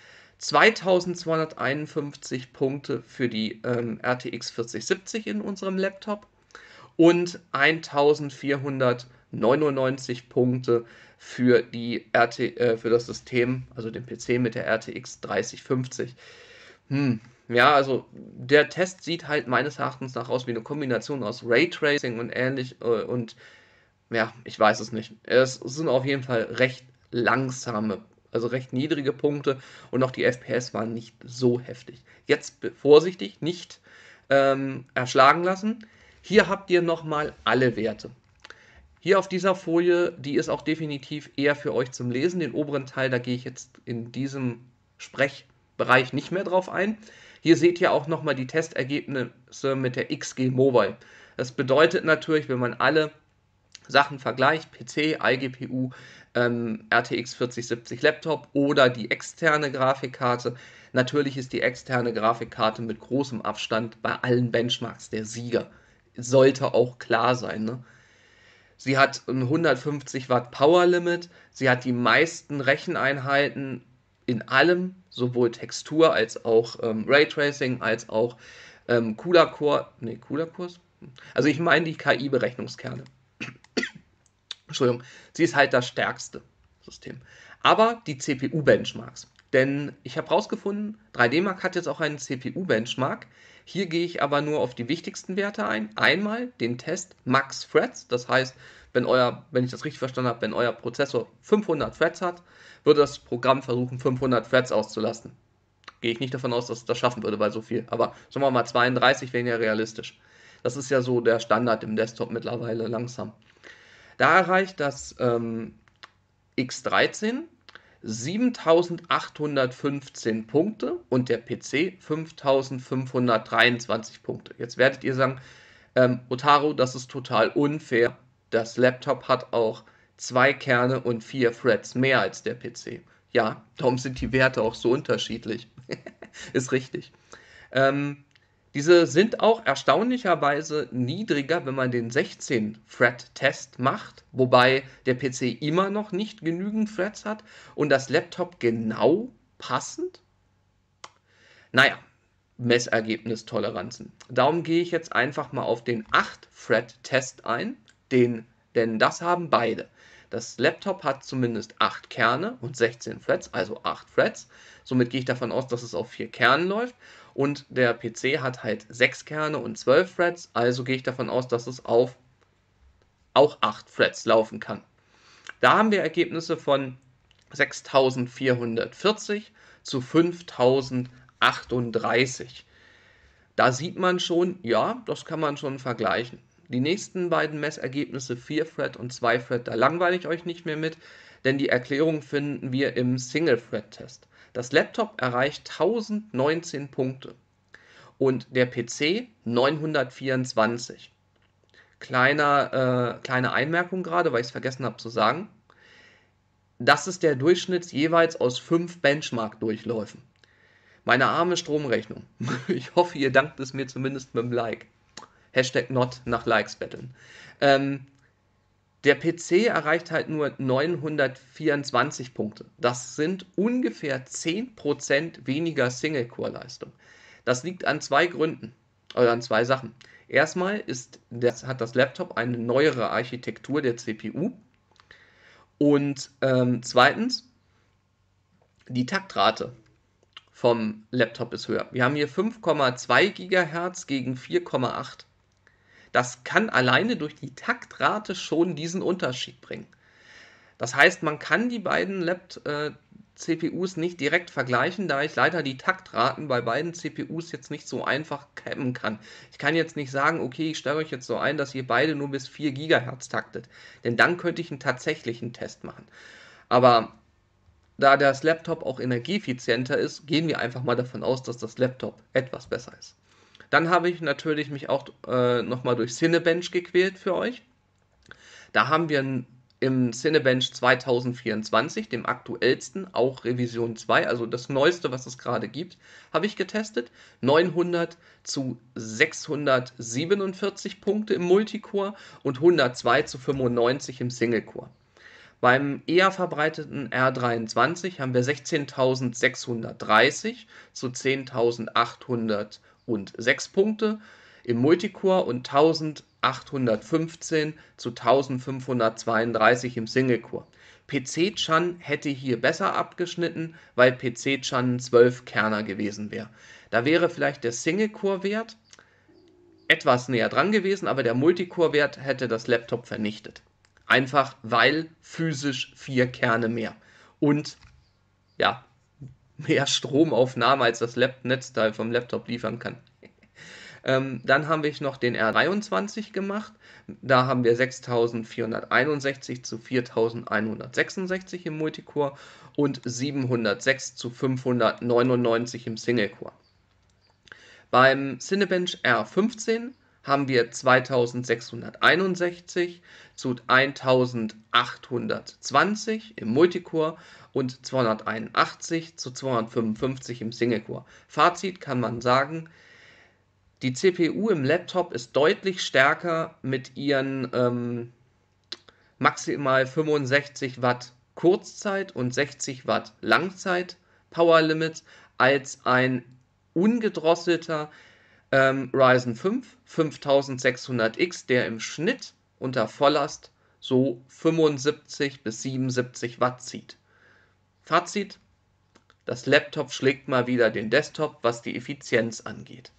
zweitausendzweihunderteinundfünfzig Punkte für die ähm, R T X vierzig siebzig in unserem Laptop und eintausendvierhundertneunundneunzig Punkte für, die R T, äh, für das System, also den P C mit der R T X dreißig fünfzig. Hm, ja, also der Test sieht halt meines Erachtens nach aus wie eine Kombination aus Raytracing und ähnlich äh, und ja, ich weiß es nicht. Es sind auf jeden Fall recht langsame, also recht niedrige Punkte und auch die F P S waren nicht so heftig. Jetzt vorsichtig, nicht ähm, erschlagen lassen. Hier habt ihr nochmal alle Werte. Hier auf dieser Folie, die ist auch definitiv eher für euch zum Lesen. Den oberen Teil, da gehe ich jetzt in diesem Sprechbereich nicht mehr drauf ein. Hier seht ihr auch nochmal die Testergebnisse mit der X G Mobile. Das bedeutet natürlich, wenn man alle Sachen vergleicht, P C, iGPU, ähm, R T X vierzig siebzig Laptop oder die externe Grafikkarte. Natürlich ist die externe Grafikkarte mit großem Abstand bei allen Benchmarks der Sieger. Sollte auch klar sein, ne? Sie hat ein hundertfünfzig Watt Power Limit, sie hat die meisten Recheneinheiten in allem, sowohl Textur als auch ähm, Raytracing, als auch ähm, CUDA Core, ne, CUDA Cores? Also ich meine die K I-Berechnungskerne. Entschuldigung, sie ist halt das stärkste System. Aber die C P U-Benchmarks. Denn ich habe rausgefunden, drei D Mark hat jetzt auch einen C P U-Benchmark. Hier gehe ich aber nur auf die wichtigsten Werte ein. Einmal den Test Max Threads, das heißt, wenn, euer, wenn ich das richtig verstanden habe, wenn euer Prozessor fünfhundert Threads hat, würde das Programm versuchen, fünfhundert Threads auszulasten. Gehe ich nicht davon aus, dass es das schaffen würde bei so viel. Aber sagen wir mal, zweiunddreißig wären ja realistisch. Das ist ja so der Standard im Desktop mittlerweile langsam. Da erreicht das ähm, X dreizehn siebentausendachthundertfünfzehn Punkte und der P C fünftausendfünfhundertdreiundzwanzig Punkte. Jetzt werdet ihr sagen, ähm, Otaru, das ist total unfair. Das Laptop hat auch zwei Kerne und vier Threads mehr als der P C. Ja, darum sind die Werte auch so unterschiedlich. Ist richtig. Ähm, diese sind auch erstaunlicherweise niedriger, wenn man den sechzehn Thread Test macht, wobei der P C immer noch nicht genügend Threads hat und das Laptop genau passend. Naja, Messergebnistoleranzen. Darum gehe ich jetzt einfach mal auf den acht Thread Test ein, den, denn das haben beide. Das Laptop hat zumindest acht Kerne und sechzehn Threads, also acht Threads. Somit gehe ich davon aus, dass es auf vier Kernen läuft. Und der P C hat halt sechs Kerne und zwölf Threads, also gehe ich davon aus, dass es auf auch acht Threads laufen kann. Da haben wir Ergebnisse von sechstausendvierhundertvierzig zu fünftausendachtunddreißig. Da sieht man schon, ja, das kann man schon vergleichen. Die nächsten beiden Messergebnisse, vier Thread und zwei Thread, da langweile ich euch nicht mehr mit, denn die Erklärung finden wir im Single-Thread-Test. Das Laptop erreicht tausendneunzehn Punkte und der P C neunhundertvierundzwanzig. Kleiner, äh, kleine Einmerkung gerade, weil ich es vergessen habe zu sagen. Das ist der Durchschnitt jeweils aus fünf Benchmark-Durchläufen. Meine arme Stromrechnung. Ich hoffe, ihr dankt es mir zumindest mit dem Like. Hashtag not nach Likes betteln. Ähm, der P C erreicht halt nur neunhundertvierundzwanzig Punkte. Das sind ungefähr zehn Prozent weniger Single-Core-Leistung. Das liegt an zwei Gründen, oder an zwei Sachen. Erstmal ist das, hat das Laptop eine neuere Architektur der C P U. Und ähm, zweitens, die Taktrate vom Laptop ist höher. Wir haben hier fünf Komma zwei Gigahertz gegen vier Komma acht. Das kann alleine durch die Taktrate schon diesen Unterschied bringen. Das heißt, man kann die beiden Lapt-C P Us nicht direkt vergleichen, da ich leider die Taktraten bei beiden C P Us jetzt nicht so einfach cappen kann. Ich kann jetzt nicht sagen, okay, ich stelle euch jetzt so ein, dass ihr beide nur bis vier Gigahertz taktet, denn dann könnte ich einen tatsächlichen Test machen. Aber da das Laptop auch energieeffizienter ist, gehen wir einfach mal davon aus, dass das Laptop etwas besser ist. Dann habe ich natürlich mich auch äh, nochmal durch Cinebench gequält für euch. Da haben wir im Cinebench zwanzig vierundzwanzig, dem aktuellsten, auch Revision zwei, also das neueste, was es gerade gibt, habe ich getestet. neunhundert zu sechshundertsiebenundvierzig Punkte im Multicore und hundertzwei zu fünfundneunzig im Singlecore. Beim eher verbreiteten R dreiundzwanzig haben wir sechzehntausendsechshundertdreißig zu zehntausendachthundertsechs Punkte im Multicore und eintausendachthundertfünfzehn zu eintausendfünfhundertzweiunddreißig im Singlecore. P C-Chan hätte hier besser abgeschnitten, weil P C-Chan ein zwölf Kerner gewesen wäre. Da wäre vielleicht der Singlecore-Wert etwas näher dran gewesen, aber der Multicore-Wert hätte das Laptop vernichtet. Einfach weil physisch vier Kerne mehr und ja, mehr Stromaufnahme als das Lap Netzteil vom Laptop liefern kann. ähm, dann haben wir noch den R dreiundzwanzig gemacht. Da haben wir sechstausendvierhunderteinundsechzig zu viertausendeinhundertsechsundsechzig im Multicore und siebenhundertsechs zu fünfhundertneunundneunzig im Singlecore. Beim Cinebench R fünfzehn haben wir zweitausendsechshunderteinundsechzig zu eintausendachthundertzwanzig im Multicore und zweihunderteinundachtzig zu zweihundertfünfundfünfzig im Singlecore. Fazit kann man sagen, die C P U im Laptop ist deutlich stärker mit ihren ähm, maximal fünfundsechzig Watt Kurzzeit und sechzig Watt Langzeit Power Limit als ein ungedrosselter ähm, Ryzen fünf fünftausendsechshundert X, der im Schnitt unter Volllast so fünfundsiebzig bis siebenundsiebzig Watt zieht. Fazit: Das Laptop schlägt mal wieder den Desktop, was die Effizienz angeht.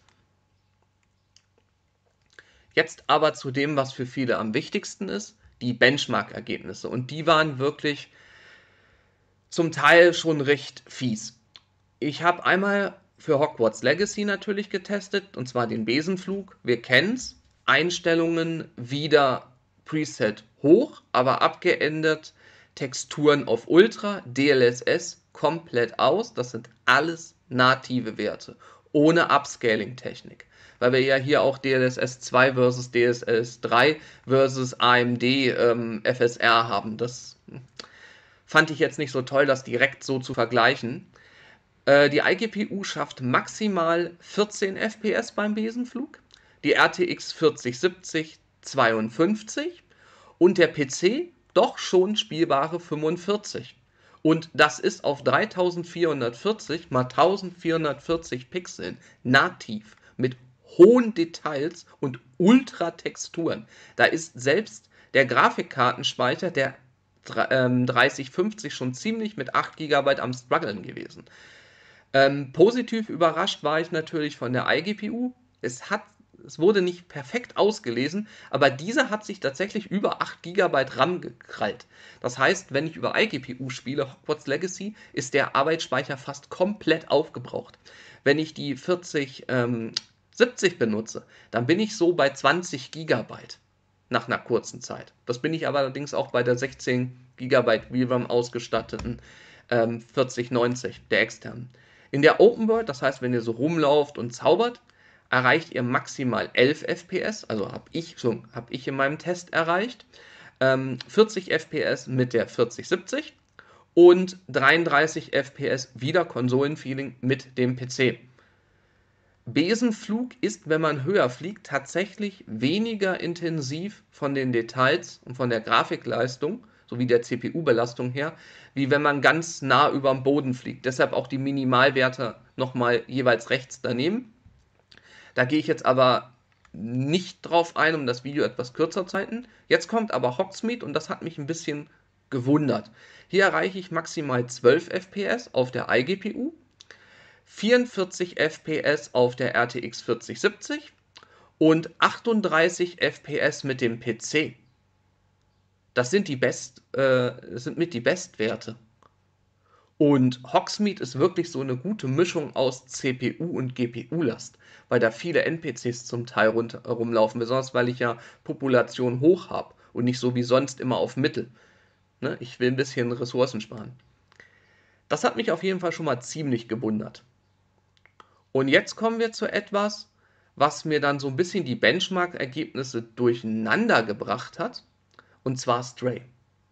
Jetzt aber zu dem, was für viele am wichtigsten ist, die Benchmark-Ergebnisse. Und die waren wirklich zum Teil schon recht fies. Ich habe einmal für Hogwarts Legacy natürlich getestet, und zwar den Besenflug. Wir kennen's. Einstellungen wieder Preset hoch, aber abgeändert. Texturen auf Ultra, D L S S komplett aus. Das sind alles native Werte, ohne Upscaling-Technik. Weil wir ja hier auch D L S S zwei versus D L S S drei versus A M D ähm, F S R haben. Das fand ich jetzt nicht so toll, das direkt so zu vergleichen. Äh, die iGPU schafft maximal vierzehn F P S beim Besenflug, die R T X vierzig siebzig zweiundfünfzig und der P C doch schon spielbare fünfundvierzig. Und das ist auf dreitausendvierhundertvierzig mal eintausendvierhundertvierzig Pixeln nativ mit hohen Details und Ultratexturen. Da ist selbst der Grafikkartenspeicher der ähm, dreißig fünfzig schon ziemlich mit acht Gigabyte am Struggeln gewesen. Ähm, positiv überrascht war ich natürlich von der iGPU. Es hat, es wurde nicht perfekt ausgelesen, aber diese hat sich tatsächlich über acht Gigabyte RAM gekrallt. Das heißt, wenn ich über iGPU spiele, Hogwarts Legacy, ist der Arbeitsspeicher fast komplett aufgebraucht. Wenn ich die vierzig siebzig benutze, dann bin ich so bei zwanzig Gigabyte nach einer kurzen Zeit. Das bin ich aber allerdings auch bei der sechzehn Gigabyte V RAM ausgestatteten ähm, vierzig neunzig, der externen. In der Open World, das heißt, wenn ihr so rumlauft und zaubert, erreicht ihr maximal elf F P S, also habe ich, so, hab ich in meinem Test erreicht, ähm, vierzig F P S mit der vierzig siebzig und dreiunddreißig F P S wieder Konsolenfeeling mit dem P C. Besenflug ist, wenn man höher fliegt, tatsächlich weniger intensiv von den Details und von der Grafikleistung sowie der C P U-Belastung her, wie wenn man ganz nah über dem Boden fliegt. Deshalb auch die Minimalwerte nochmal jeweils rechts daneben. Da gehe ich jetzt aber nicht drauf ein, um das Video etwas kürzer zu halten. Jetzt kommt aber Hogsmeade und das hat mich ein bisschen gewundert. Hier erreiche ich maximal zwölf F P S auf der iGPU, vierundvierzig F P S auf der R T X vierzig siebzig und achtunddreißig F P S mit dem P C. Das sind die Best, äh, das sind mit die Bestwerte. Und Hogsmeade ist wirklich so eine gute Mischung aus C P U und G P U-Last, weil da viele N P Cs zum Teil rund, rumlaufen, besonders weil ich ja Population hoch habe und nicht so wie sonst immer auf Mittel. Ne? Ich will ein bisschen Ressourcen sparen. Das hat mich auf jeden Fall schon mal ziemlich gewundert. Und jetzt kommen wir zu etwas, was mir dann so ein bisschen die Benchmark-Ergebnisse durcheinander gebracht hat, und zwar Stray.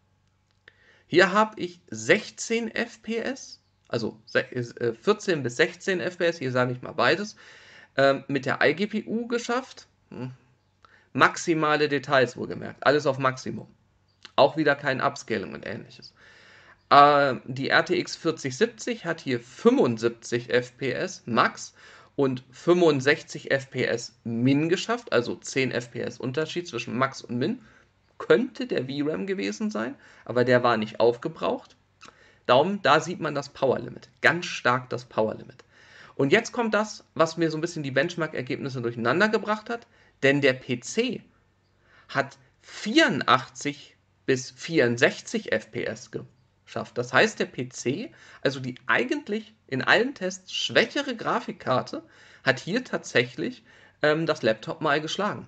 Hier habe ich sechzehn F P S, also vierzehn bis sechzehn F P S, hier sage ich mal beides, ähm, mit der iGPU geschafft. Hm. Maximale Details wohlgemerkt, alles auf Maximum. Auch wieder kein Upscaling und ähnliches. Äh, die R T X vierzig siebzig hat hier fünfundsiebzig F P S Max und fünfundsechzig F P S Min geschafft, also zehn F P S Unterschied zwischen Max und Min. Könnte der V RAM gewesen sein, aber der war nicht aufgebraucht. Darum, da sieht man das Power Limit, ganz stark das Power Limit. Und jetzt kommt das, was mir so ein bisschen die Benchmark-Ergebnisse durcheinander gebracht hat, denn der P C hat vierundachtzig bis vierundsechzig F P S geschafft. Das heißt, der P C, also die eigentlich in allen Tests schwächere Grafikkarte, hat hier tatsächlich ähm, das Laptop mal geschlagen.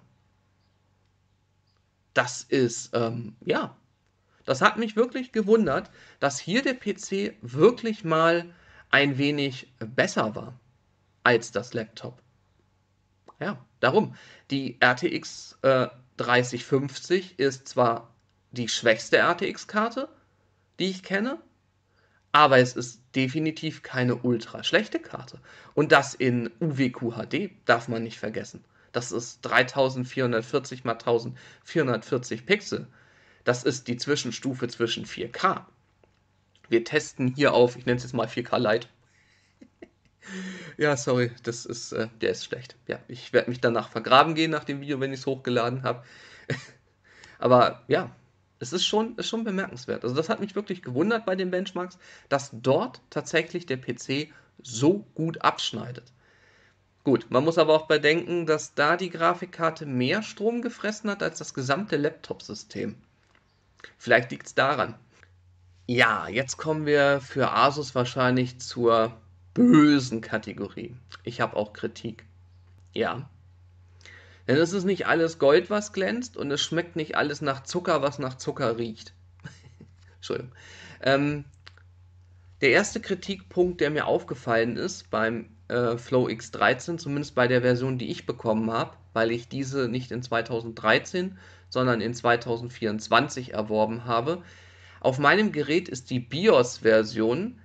Das ist, ähm, ja, das hat mich wirklich gewundert, dass hier der P C wirklich mal ein wenig besser war als das Laptop. Ja, darum. Die R T X äh, dreißig fünfzig ist zwar die schwächste R T X-Karte, die ich kenne, aber es ist definitiv keine ultra schlechte Karte. Und das in U W Q H D darf man nicht vergessen. Das ist dreitausendvierhundertvierzig mal eintausendvierhundertvierzig Pixel. Das ist die Zwischenstufe zwischen vier K. Wir testen hier auf, ich nenne es jetzt mal vier K Lite. Ja, sorry, das ist, äh, der ist schlecht. Ja, ich werde mich danach vergraben gehen nach dem Video, wenn ich es hochgeladen habe. Aber ja, es ist schon, ist schon bemerkenswert. Also das hat mich wirklich gewundert bei den Benchmarks, dass dort tatsächlich der P C so gut abschneidet. Gut, man muss aber auch bedenken, dass da die Grafikkarte mehr Strom gefressen hat als das gesamte Laptop-System. Vielleicht liegt es daran. Ja, jetzt kommen wir für Asus wahrscheinlich zur bösen Kategorie. Ich habe auch Kritik. Ja. Denn es ist nicht alles Gold, was glänzt, und es schmeckt nicht alles nach Zucker, was nach Zucker riecht. Entschuldigung. Ähm, der erste Kritikpunkt, der mir aufgefallen ist beim äh, Flow X dreizehn, zumindest bei der Version, die ich bekommen habe, weil ich diese nicht in zweitausenddreizehn, sondern in zweitausendvierundzwanzig erworben habe. Auf meinem Gerät ist die BIOS-Version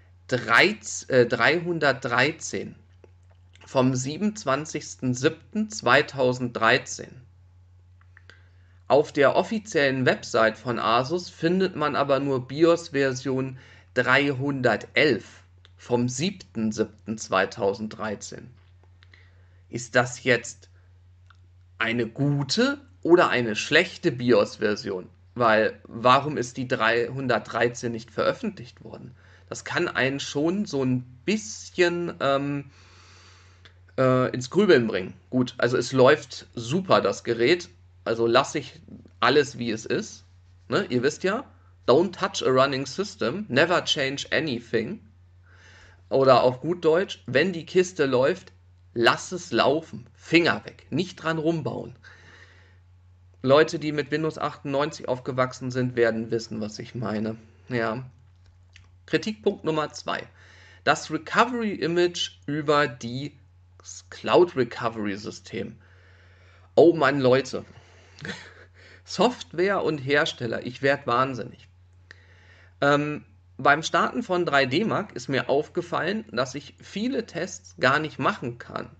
dreihundertdreizehn vom siebenundzwanzigsten siebten zweitausenddreizehn. Auf der offiziellen Website von Asus findet man aber nur BIOS-Version dreihundertelf vom siebten siebten zweitausenddreizehn. Ist das jetzt eine gute oder eine schlechte BIOS-Version? Weil, warum ist die dreihundertdreizehn nicht veröffentlicht worden? Das kann einen schon so ein bisschen ähm, äh, ins Grübeln bringen. Gut, also es läuft super, das Gerät. Also lasse ich alles, wie es ist. Ne? Ihr wisst ja, don't touch a running system, never change anything. Oder auf gut Deutsch, wenn die Kiste läuft, lass es laufen. Finger weg, nicht dran rumbauen. Leute, die mit Windows achtundneunzig aufgewachsen sind, werden wissen, was ich meine. Ja. Kritikpunkt Nummer zwei. Das Recovery Image über die Cloud Recovery System. Oh Mann, Leute. Software und Hersteller, ich werde wahnsinnig. Ähm, beim Starten von drei D Mark ist mir aufgefallen, dass ich viele Tests gar nicht machen kann,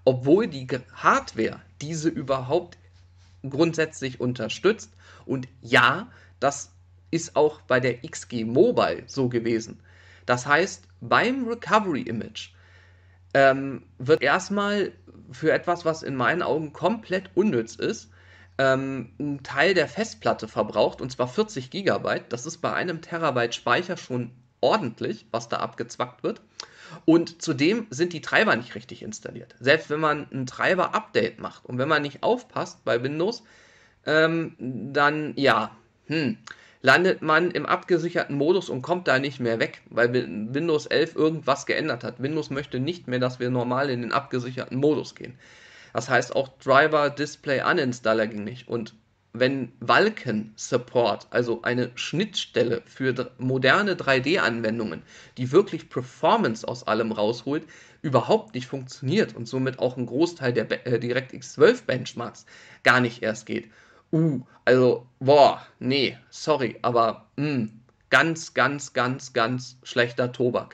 obwohl die Ge- Hardware diese überhaupt grundsätzlich unterstützt. Und ja, das ist auch bei der X G Mobile so gewesen. Das heißt, beim Recovery Image ähm, wird erstmal für etwas, was in meinen Augen komplett unnütz ist, ähm, ein Teil der Festplatte verbraucht, und zwar vierzig Gigabyte. Das ist bei einem Terabyte Speicher schon ordentlich, was da abgezwackt wird. Und zudem sind die Treiber nicht richtig installiert. Selbst wenn man ein Treiber-Update macht und wenn man nicht aufpasst bei Windows, ähm, dann ja, hm, landet man im abgesicherten Modus und kommt da nicht mehr weg, weil Windows elf irgendwas geändert hat. Windows möchte nicht mehr, dass wir normal in den abgesicherten Modus gehen. Das heißt, auch Driver Display Uninstaller ging nicht. Und wenn Vulkan Support, also eine Schnittstelle für moderne drei D-Anwendungen, die wirklich Performance aus allem rausholt, überhaupt nicht funktioniert und somit auch ein Großteil der äh, DirectX zwölf Benchmarks gar nicht erst geht. Uh, also, boah, nee, sorry, aber mh, ganz, ganz, ganz, ganz schlechter Tobak.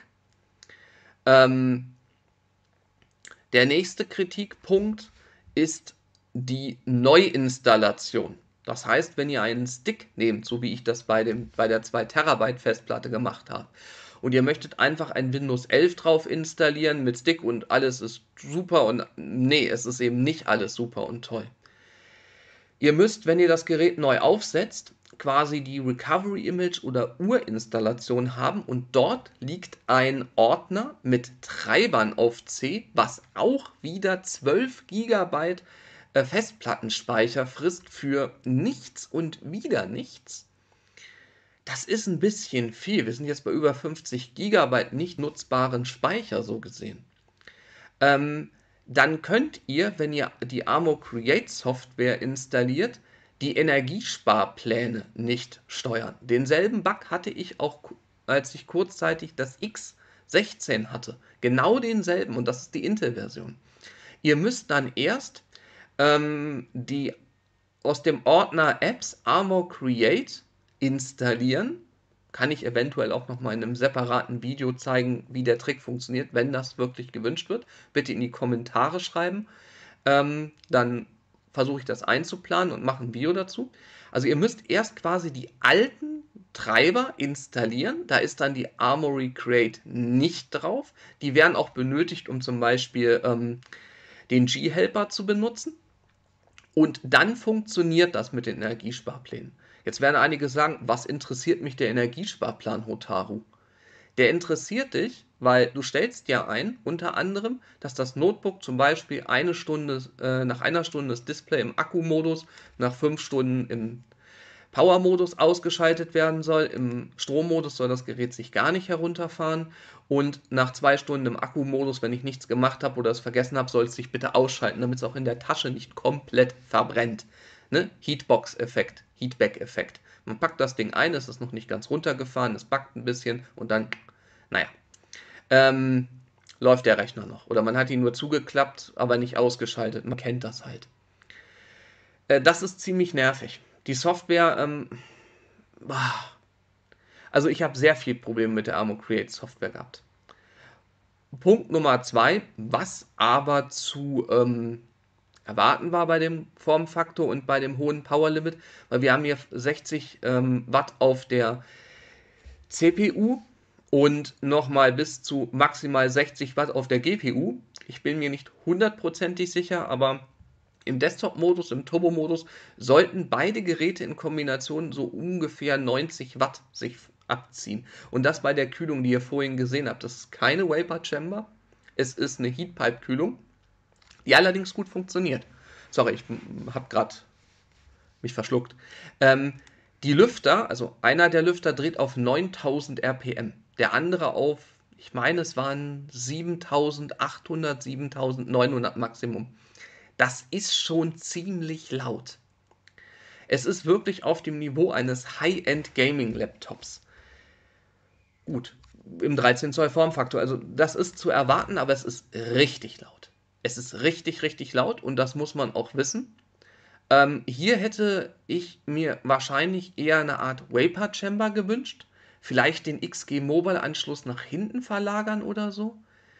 Ähm, Der nächste Kritikpunkt ist die Neuinstallation. Das heißt, wenn ihr einen Stick nehmt, so wie ich das bei, dem, bei der zwei Terabyte Festplatte gemacht habe, und ihr möchtet einfach ein Windows elf drauf installieren mit Stick und alles ist super, und nee, es ist eben nicht alles super und toll. Ihr müsst, wenn ihr das Gerät neu aufsetzt, quasi die Recovery Image oder Urinstallation haben, und dort liegt ein Ordner mit Treibern auf C, was auch wieder zwölf Gigabyte äh, Festplattenspeicher frisst für nichts und wieder nichts. Das ist ein bisschen viel. Wir sind jetzt bei über fünfzig Gigabyte nicht nutzbaren Speicher so gesehen. Ähm, Dann könnt ihr, wenn ihr die Armo Create Software installiert, die Energiesparpläne nicht steuern. Denselben Bug hatte ich auch, als ich kurzzeitig das X sechzehn hatte. Genau denselben, und das ist die Intel-Version. Ihr müsst dann erst ähm, die aus dem Ordner Apps Armor Create installieren. Kann ich eventuell auch noch mal in einem separaten Video zeigen, wie der Trick funktioniert, wenn das wirklich gewünscht wird. Bitte in die Kommentare schreiben. Ähm, dann versuche ich das einzuplanen und mache ein Video dazu. Also ihr müsst erst quasi die alten Treiber installieren. Da ist dann die Armory Create nicht drauf. Die werden auch benötigt, um zum Beispiel ähm, den G-Helper zu benutzen. Und dann funktioniert das mit den Energiesparplänen. Jetzt werden einige sagen, was interessiert mich der Energiesparplan, Hotaru? Der interessiert dich, weil du stellst ja ein, unter anderem, dass das Notebook zum Beispiel eine Stunde, äh, nach einer Stunde das Display im Akkumodus, nach fünf Stunden im Power-Modus ausgeschaltet werden soll. Im Strommodus soll das Gerät sich gar nicht herunterfahren. Und nach zwei Stunden im Akkumodus, wenn ich nichts gemacht habe oder es vergessen habe, soll es sich bitte ausschalten, damit es auch in der Tasche nicht komplett verbrennt. Ne? Heatbox-Effekt, Heatback-Effekt. Man packt das Ding ein, es ist noch nicht ganz runtergefahren, es backt ein bisschen und dann, naja, ähm, läuft der Rechner noch. Oder man hat ihn nur zugeklappt, aber nicht ausgeschaltet. Man kennt das halt. Äh, das ist ziemlich nervig. Die Software, ähm, also ich habe sehr viel Probleme mit der Armo Create Software gehabt. Punkt Nummer zwei, was aber zu ähm, erwarten war bei dem Formfaktor und bei dem hohen Power Limit, weil wir haben hier sechzig ähm, Watt auf der C P U und nochmal bis zu maximal sechzig Watt auf der G P U. Ich bin mir nicht hundertprozentig sicher, aber im Desktop-Modus, im Turbo-Modus sollten beide Geräte in Kombination so ungefähr neunzig Watt sich abziehen. Und das bei der Kühlung, die ihr vorhin gesehen habt. Das ist keine Vapor Chamber, es ist eine Heatpipe-Kühlung, die allerdings gut funktioniert. Sorry, ich habe gerade mich verschluckt. Ähm, die Lüfter, also einer der Lüfter dreht auf neuntausend R P M, der andere auf, ich meine, es waren siebentausendachthundert, siebentausendneunhundert Maximum. Das ist schon ziemlich laut. Es ist wirklich auf dem Niveau eines High-End-Gaming-Laptops. Gut, im dreizehn Zoll Formfaktor. Also das ist zu erwarten, aber es ist richtig laut. Es ist richtig, richtig laut, und das muss man auch wissen. Ähm, hier hätte ich mir wahrscheinlich eher eine Art Vapor Chamber gewünscht. Vielleicht den X G Mobile Anschluss nach hinten verlagern oder so.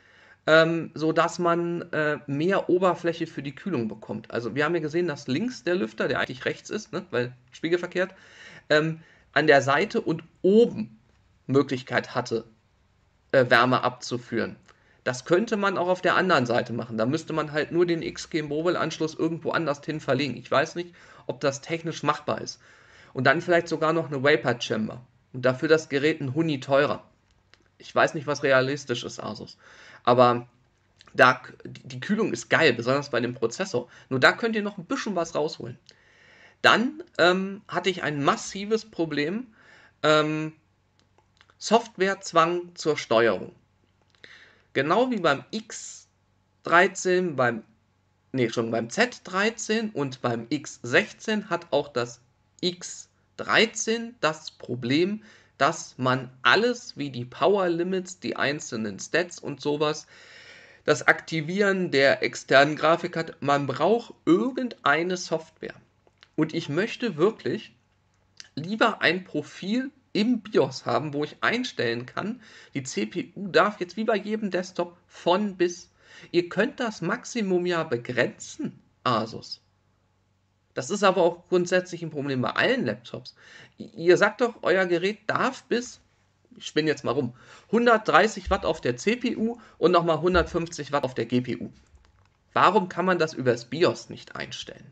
ähm, sodass man äh, mehr Oberfläche für die Kühlung bekommt. Also wir haben ja gesehen, dass links der Lüfter, der eigentlich rechts ist, ne, weil spiegelverkehrt, ähm, an der Seite und oben Möglichkeit hatte, äh, Wärme abzuführen. Das könnte man auch auf der anderen Seite machen. Da müsste man halt nur den X G Mobile-Anschluss irgendwo anders hin verlegen. Ich weiß nicht, ob das technisch machbar ist. Und dann vielleicht sogar noch eine Vapor Chamber. Und dafür das Gerät ein Huni teurer. Ich weiß nicht, was realistisch ist, Asus. Aber da, die Kühlung ist geil, besonders bei dem Prozessor. Nur da könnt ihr noch ein bisschen was rausholen. Dann ähm, hatte ich ein massives Problem. Ähm, Softwarezwang zur Steuerung. Genau wie beim X dreizehn, beim, nee, schon beim Z dreizehn und beim X sechzehn hat auch das X dreizehn das Problem, dass man alles wie die Power Limits, die einzelnen Stats und sowas, das Aktivieren der externen Grafik hat, man braucht irgendeine Software. Und ich möchte wirklich lieber ein Profil im BIOS haben, wo ich einstellen kann, die C P U darf jetzt wie bei jedem Desktop von bis. Ihr könnt das Maximum ja begrenzen, Asus. Das ist aber auch grundsätzlich ein Problem bei allen Laptops. Ihr sagt doch, euer Gerät darf bis, ich spinne jetzt mal rum, hundertdreißig Watt auf der C P U und nochmal hundertfünfzig Watt auf der G P U. Warum kann man das übers BIOS nicht einstellen?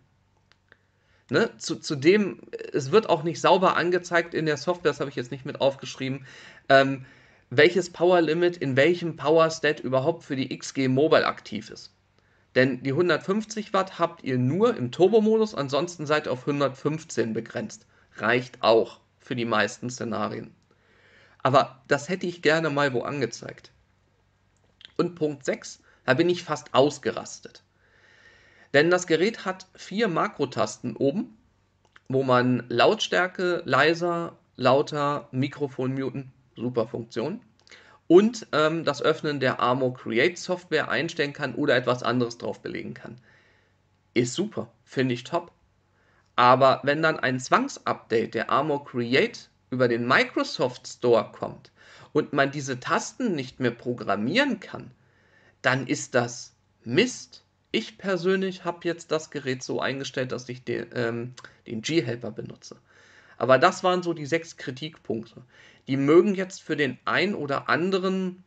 Ne? Zu, zudem, es wird auch nicht sauber angezeigt in der Software, das habe ich jetzt nicht mit aufgeschrieben, ähm, welches Power Limit in welchem Power Stat überhaupt für die X G Mobile aktiv ist. Denn die hundertfünfzig Watt habt ihr nur im Turbo-Modus, ansonsten seid ihr auf hundertfünfzehn begrenzt. Reicht auch für die meisten Szenarien. Aber das hätte ich gerne mal wo angezeigt. Und Punkt sechs, da bin ich fast ausgerastet. Denn das Gerät hat vier Makrotasten oben, wo man Lautstärke, leiser, lauter, Mikrofon muten, super Funktion, und ähm, das Öffnen der Armo Create Software einstellen kann oder etwas anderes drauf belegen kann. Ist super, finde ich top. Aber wenn dann ein Zwangsupdate der Armo Create über den Microsoft Store kommt und man diese Tasten nicht mehr programmieren kann, dann ist das Mist. Ich persönlich habe jetzt das Gerät so eingestellt, dass ich den, ähm, den G-Helper benutze. Aber das waren so die sechs Kritikpunkte. Die mögen jetzt für den ein oder anderen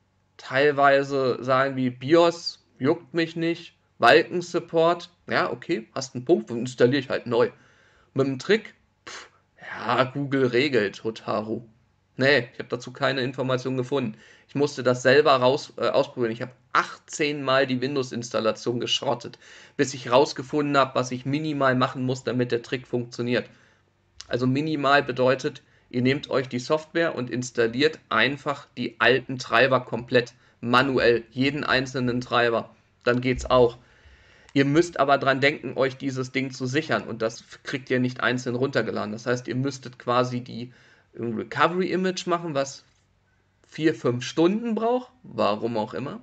teilweise sagen wie BIOS, juckt mich nicht, Balkensupport, ja, okay, hast einen Punkt, dann installiere ich halt neu. Mit dem Trick, pff, ja, Google regelt, Hotaru. Nee, ich habe dazu keine Information gefunden. Ich musste das selber raus, äh, ausprobieren. Ich habe achtzehn Mal die Windows-Installation geschrottet, bis ich rausgefunden habe, was ich minimal machen muss, damit der Trick funktioniert. Also minimal bedeutet, ihr nehmt euch die Software und installiert einfach die alten Treiber komplett manuell, jeden einzelnen Treiber. Dann geht's auch. Ihr müsst aber dran denken, euch dieses Ding zu sichern und das kriegt ihr nicht einzeln runtergeladen. Das heißt, ihr müsstet quasi die Recovery Image machen, was vier, fünf Stunden braucht, warum auch immer.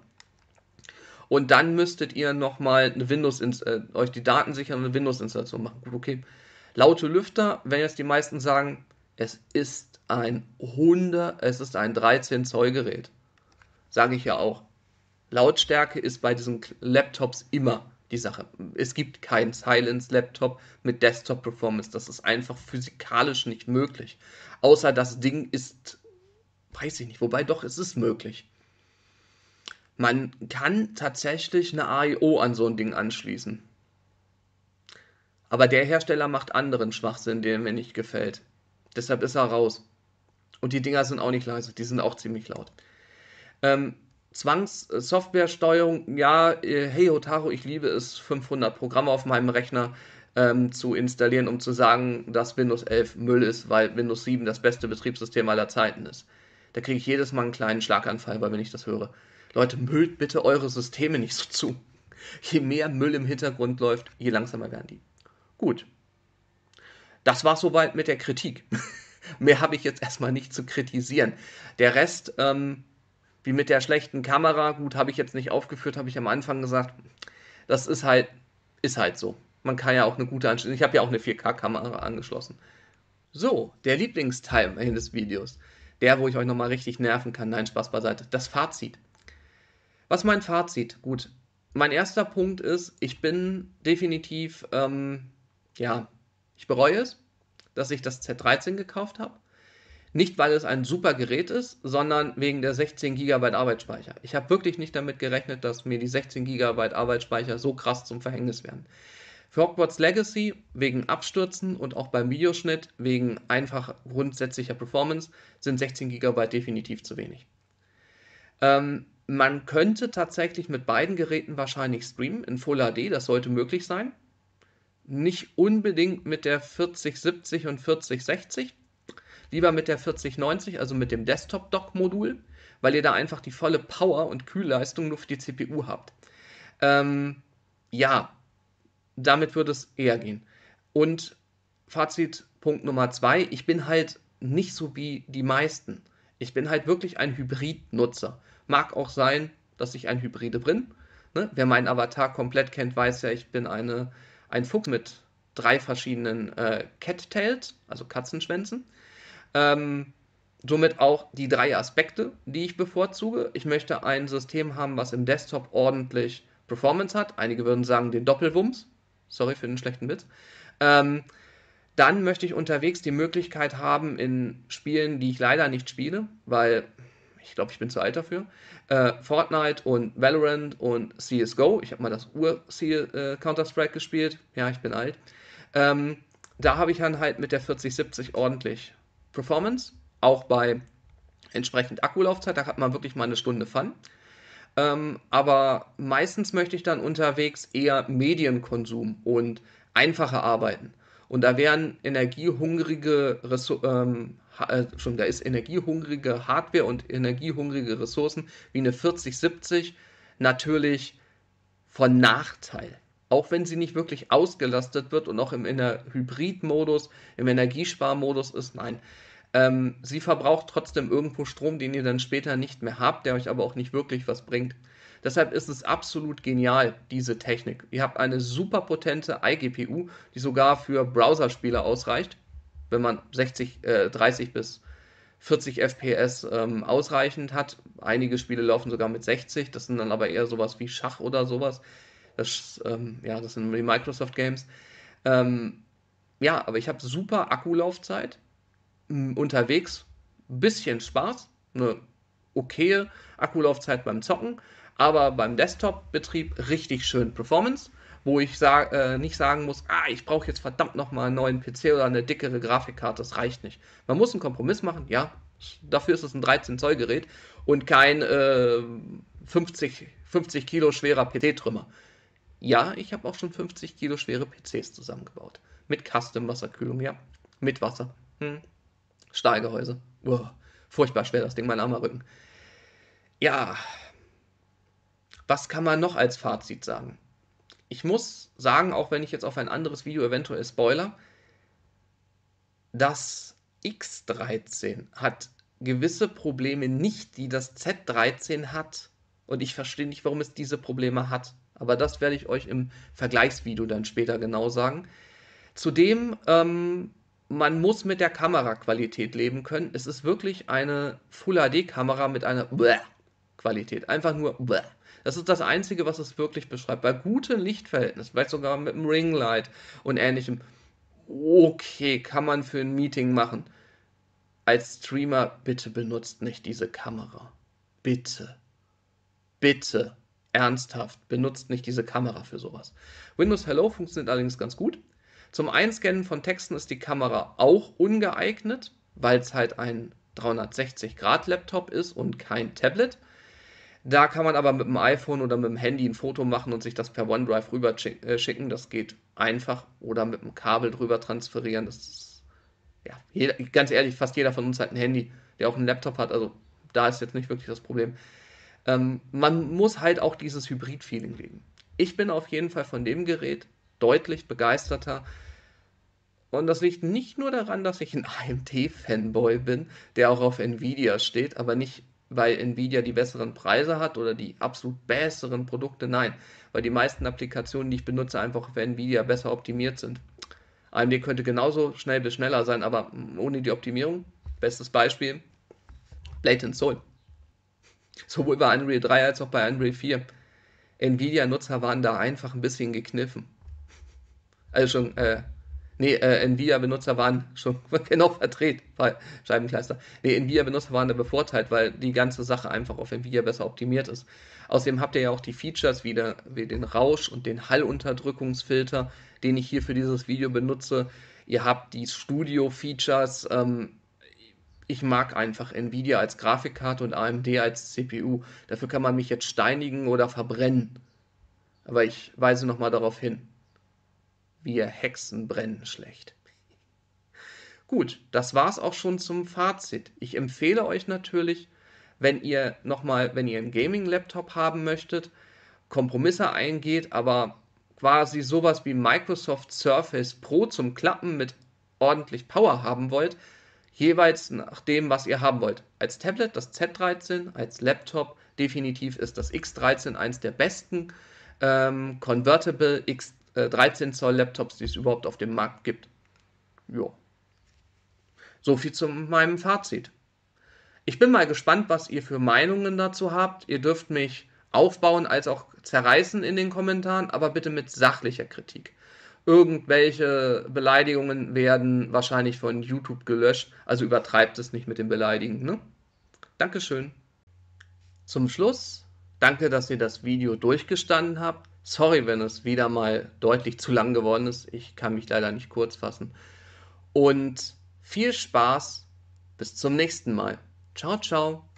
Und dann müsstet ihr nochmal eine Windows, äh, euch die Daten sichern und eine Windows-Installation machen. Gut, okay. Laute Lüfter, wenn jetzt die meisten sagen, es ist ein hundert, es ist ein dreizehn Zoll Gerät. Sage ich ja auch. Lautstärke ist bei diesen Laptops immer die Sache. Es gibt keinen Silence-Laptop mit Desktop-Performance. Das ist einfach physikalisch nicht möglich. Außer das Ding ist, weiß ich nicht, wobei doch, es ist möglich. Man kann tatsächlich eine A I O an so ein Ding anschließen. Aber der Hersteller macht anderen Schwachsinn, der mir nicht gefällt. Deshalb ist er raus. Und die Dinger sind auch nicht leise, die sind auch ziemlich laut. Ähm, Zwangs-Software-Steuerung, ja, äh, hey Hotaru, ich liebe es, fünfhundert Programme auf meinem Rechner ähm, zu installieren, um zu sagen, dass Windows elf Müll ist, weil Windows sieben das beste Betriebssystem aller Zeiten ist. Da kriege ich jedes Mal einen kleinen Schlaganfall, weil wenn ich das höre. Leute, müllt bitte eure Systeme nicht so zu. Je mehr Müll im Hintergrund läuft, je langsamer werden die. Gut. Das war soweit mit der Kritik. Mehr habe ich jetzt erstmal nicht zu kritisieren. Der Rest, ähm, wie mit der schlechten Kamera, gut, habe ich jetzt nicht aufgeführt, habe ich am Anfang gesagt. Das ist halt, ist halt so. Man kann ja auch eine gute Anschließung. Ich habe ja auch eine vier K-Kamera angeschlossen. So, der Lieblingsteil des Videos. Der, wo ich euch nochmal richtig nerven kann. Nein, Spaß beiseite. Das Fazit. Was mein Fazit? Gut, mein erster Punkt ist, ich bin definitiv, ähm, ja, ich bereue es, dass ich das Z dreizehn gekauft habe. Nicht, weil es ein super Gerät ist, sondern wegen der sechzehn Gigabyte Arbeitsspeicher. Ich habe wirklich nicht damit gerechnet, dass mir die sechzehn Gigabyte Arbeitsspeicher so krass zum Verhängnis werden. Für Hogwarts Legacy wegen Abstürzen und auch beim Videoschnitt wegen einfach grundsätzlicher Performance sind sechzehn Gigabyte definitiv zu wenig. Ähm, man könnte tatsächlich mit beiden Geräten wahrscheinlich streamen in Full H D, das sollte möglich sein. Nicht unbedingt mit der vierzig siebzig und vierzig sechzig, lieber mit der vierzig neunzig, also mit dem Desktop-Dock-Modul, weil ihr da einfach die volle Power und Kühlleistung nur für die C P U habt. Ähm, ja, damit würde es eher gehen. Und Fazit Punkt Nummer zwei, ich bin halt nicht so wie die meisten. Ich bin halt wirklich ein Hybrid-Nutzer. Mag auch sein, dass ich ein Hybride bin. Ne? Wer meinen Avatar komplett kennt, weiß ja, ich bin eine, ein Fuchs mit drei verschiedenen äh, Cat-Tails, also Katzenschwänzen. Ähm, somit auch die drei Aspekte, die ich bevorzuge. Ich möchte ein System haben, was im Desktop ordentlich Performance hat. Einige würden sagen den Doppelwumms. Sorry für den schlechten Witz. Ähm, dann möchte ich unterwegs die Möglichkeit haben, in Spielen, die ich leider nicht spiele, weil ich glaube, ich bin zu alt dafür, äh, Fortnite und Valorant und C S G O, ich habe mal das Ur-Counter-Strike gespielt, ja, ich bin alt, ähm, da habe ich dann halt mit der vierzig siebzig ordentlich Performance, auch bei entsprechend Akkulaufzeit, da hat man wirklich mal eine Stunde Fun. Ähm, aber meistens möchte ich dann unterwegs eher Medienkonsum und einfache Arbeiten. Und da wären energiehungrige Ressourcen, ähm, äh, schon, da ist energiehungrige Hardware und energiehungrige Ressourcen wie eine vierzig siebzig natürlich von Nachteil. Auch wenn sie nicht wirklich ausgelastet wird und auch im Hybrid-Modus, im Energiesparmodus ist, nein. Ähm, sie verbraucht trotzdem irgendwo Strom, den ihr dann später nicht mehr habt, der euch aber auch nicht wirklich was bringt. Deshalb ist es absolut genial, diese Technik. Ihr habt eine super potente iGPU, die sogar für Browserspiele ausreicht, wenn man sechzig, äh, dreißig bis vierzig F P S ähm, ausreichend hat. Einige Spiele laufen sogar mit sechzig, das sind dann aber eher sowas wie Schach oder sowas. Das, ähm, ja, das sind die Microsoft Games. Ähm, ja, aber ich habe super Akkulaufzeit, m, unterwegs, bisschen Spaß, eine okaye Akkulaufzeit beim Zocken, aber beim Desktop-Betrieb richtig schön Performance, wo ich sag, äh, nicht sagen muss, ah, ich brauche jetzt verdammt nochmal einen neuen P C oder eine dickere Grafikkarte, das reicht nicht. Man muss einen Kompromiss machen, ja, dafür ist es ein dreizehn Zoll Gerät und kein äh, fünfzig, fünfzig Kilo schwerer P C-Trümmer. Ja, ich habe auch schon fünfzig Kilo schwere P Cs zusammengebaut. Mit Custom-Wasserkühlung, ja. Mit Wasser. Hm. Stahlgehäuse. Uah, furchtbar schwer, das Ding, mein armer Rücken. Ja, was kann man noch als Fazit sagen? Ich muss sagen, auch wenn ich jetzt auf ein anderes Video eventuell spoiler, das X dreizehn hat gewisse Probleme nicht, die das Z dreizehn hat. Und ich verstehe nicht, warum es diese Probleme hat. Aber das werde ich euch im Vergleichsvideo dann später genau sagen. Zudem, ähm, man muss mit der Kameraqualität leben können. Es ist wirklich eine Full H D-Kamera mit einer Bäh Qualität. Einfach nur Bäh. Das ist das Einzige, was es wirklich beschreibt. Bei gutem Lichtverhältnis, vielleicht sogar mit einem Ringlight und ähnlichem, okay, kann man für ein Meeting machen. Als Streamer, bitte benutzt nicht diese Kamera. Bitte. Bitte. Ernsthaft, benutzt nicht diese Kamera für sowas. Windows Hello funktioniert allerdings ganz gut. Zum Einscannen von Texten ist die Kamera auch ungeeignet, weil es halt ein dreihundertsechzig Grad Laptop ist und kein Tablet. Da kann man aber mit dem iPhone oder mit dem Handy ein Foto machen und sich das per OneDrive rüber schicken. Das geht einfach. Oder mit dem Kabel drüber transferieren. Das ist, ja, jeder, ganz ehrlich, fast jeder von uns hat ein Handy, der auch einen Laptop hat. Also da ist jetzt nicht wirklich das Problem. Ähm, man muss halt auch dieses Hybrid-Feeling leben. Ich bin auf jeden Fall von dem Gerät deutlich begeisterter. Und das liegt nicht nur daran, dass ich ein A M D-Fanboy bin, der auch auf Nvidia steht, aber nicht, weil Nvidia die besseren Preise hat oder die absolut besseren Produkte, nein, weil die meisten Applikationen, die ich benutze, einfach auf Nvidia besser optimiert sind. A M D könnte genauso schnell bis schneller sein, aber ohne die Optimierung, bestes Beispiel, Blade and Soul. Sowohl bei Unreal drei als auch bei Unreal vier. Nvidia-Nutzer waren da einfach ein bisschen gekniffen. Also schon, äh, nee, äh, Nvidia-Benutzer waren schon genau verdreht bei Scheibenkleister. Nee, Nvidia-Benutzer waren da bevorteilt, weil die ganze Sache einfach auf Nvidia besser optimiert ist. Außerdem habt ihr ja auch die Features wie, der, wie den Rausch- und den Hallunterdrückungsfilter, den ich hier für dieses Video benutze. Ihr habt die Studio-Features. Ähm, ich mag einfach Nvidia als Grafikkarte und A M D als C P U. Dafür kann man mich jetzt steinigen oder verbrennen. Aber ich weise nochmal darauf hin. Wir Hexen brennen schlecht. Gut, das war's auch schon zum Fazit. Ich empfehle euch natürlich, wenn ihr nochmal, wenn ihr einen Gaming-Laptop haben möchtet, Kompromisse eingeht, aber quasi sowas wie Microsoft Surface Pro zum Klappen mit ordentlich Power haben wollt, jeweils nach dem, was ihr haben wollt. Als Tablet das Z dreizehn, als Laptop definitiv ist das X dreizehn eins der besten ähm, Convertible X dreizehn Zoll Laptops, die es überhaupt auf dem Markt gibt. Jo. So viel zu meinem Fazit. Ich bin mal gespannt, was ihr für Meinungen dazu habt. Ihr dürft mich aufbauen als auch zerreißen in den Kommentaren, aber bitte mit sachlicher Kritik. Irgendwelche Beleidigungen werden wahrscheinlich von YouTube gelöscht, also übertreibt es nicht mit dem Beleidigen, ne? Dankeschön. Zum Schluss, danke, dass ihr das Video durchgestanden habt. Sorry, wenn es wieder mal deutlich zu lang geworden ist. Ich kann mich leider nicht kurz fassen. Und viel Spaß. Bis zum nächsten Mal. Ciao, ciao.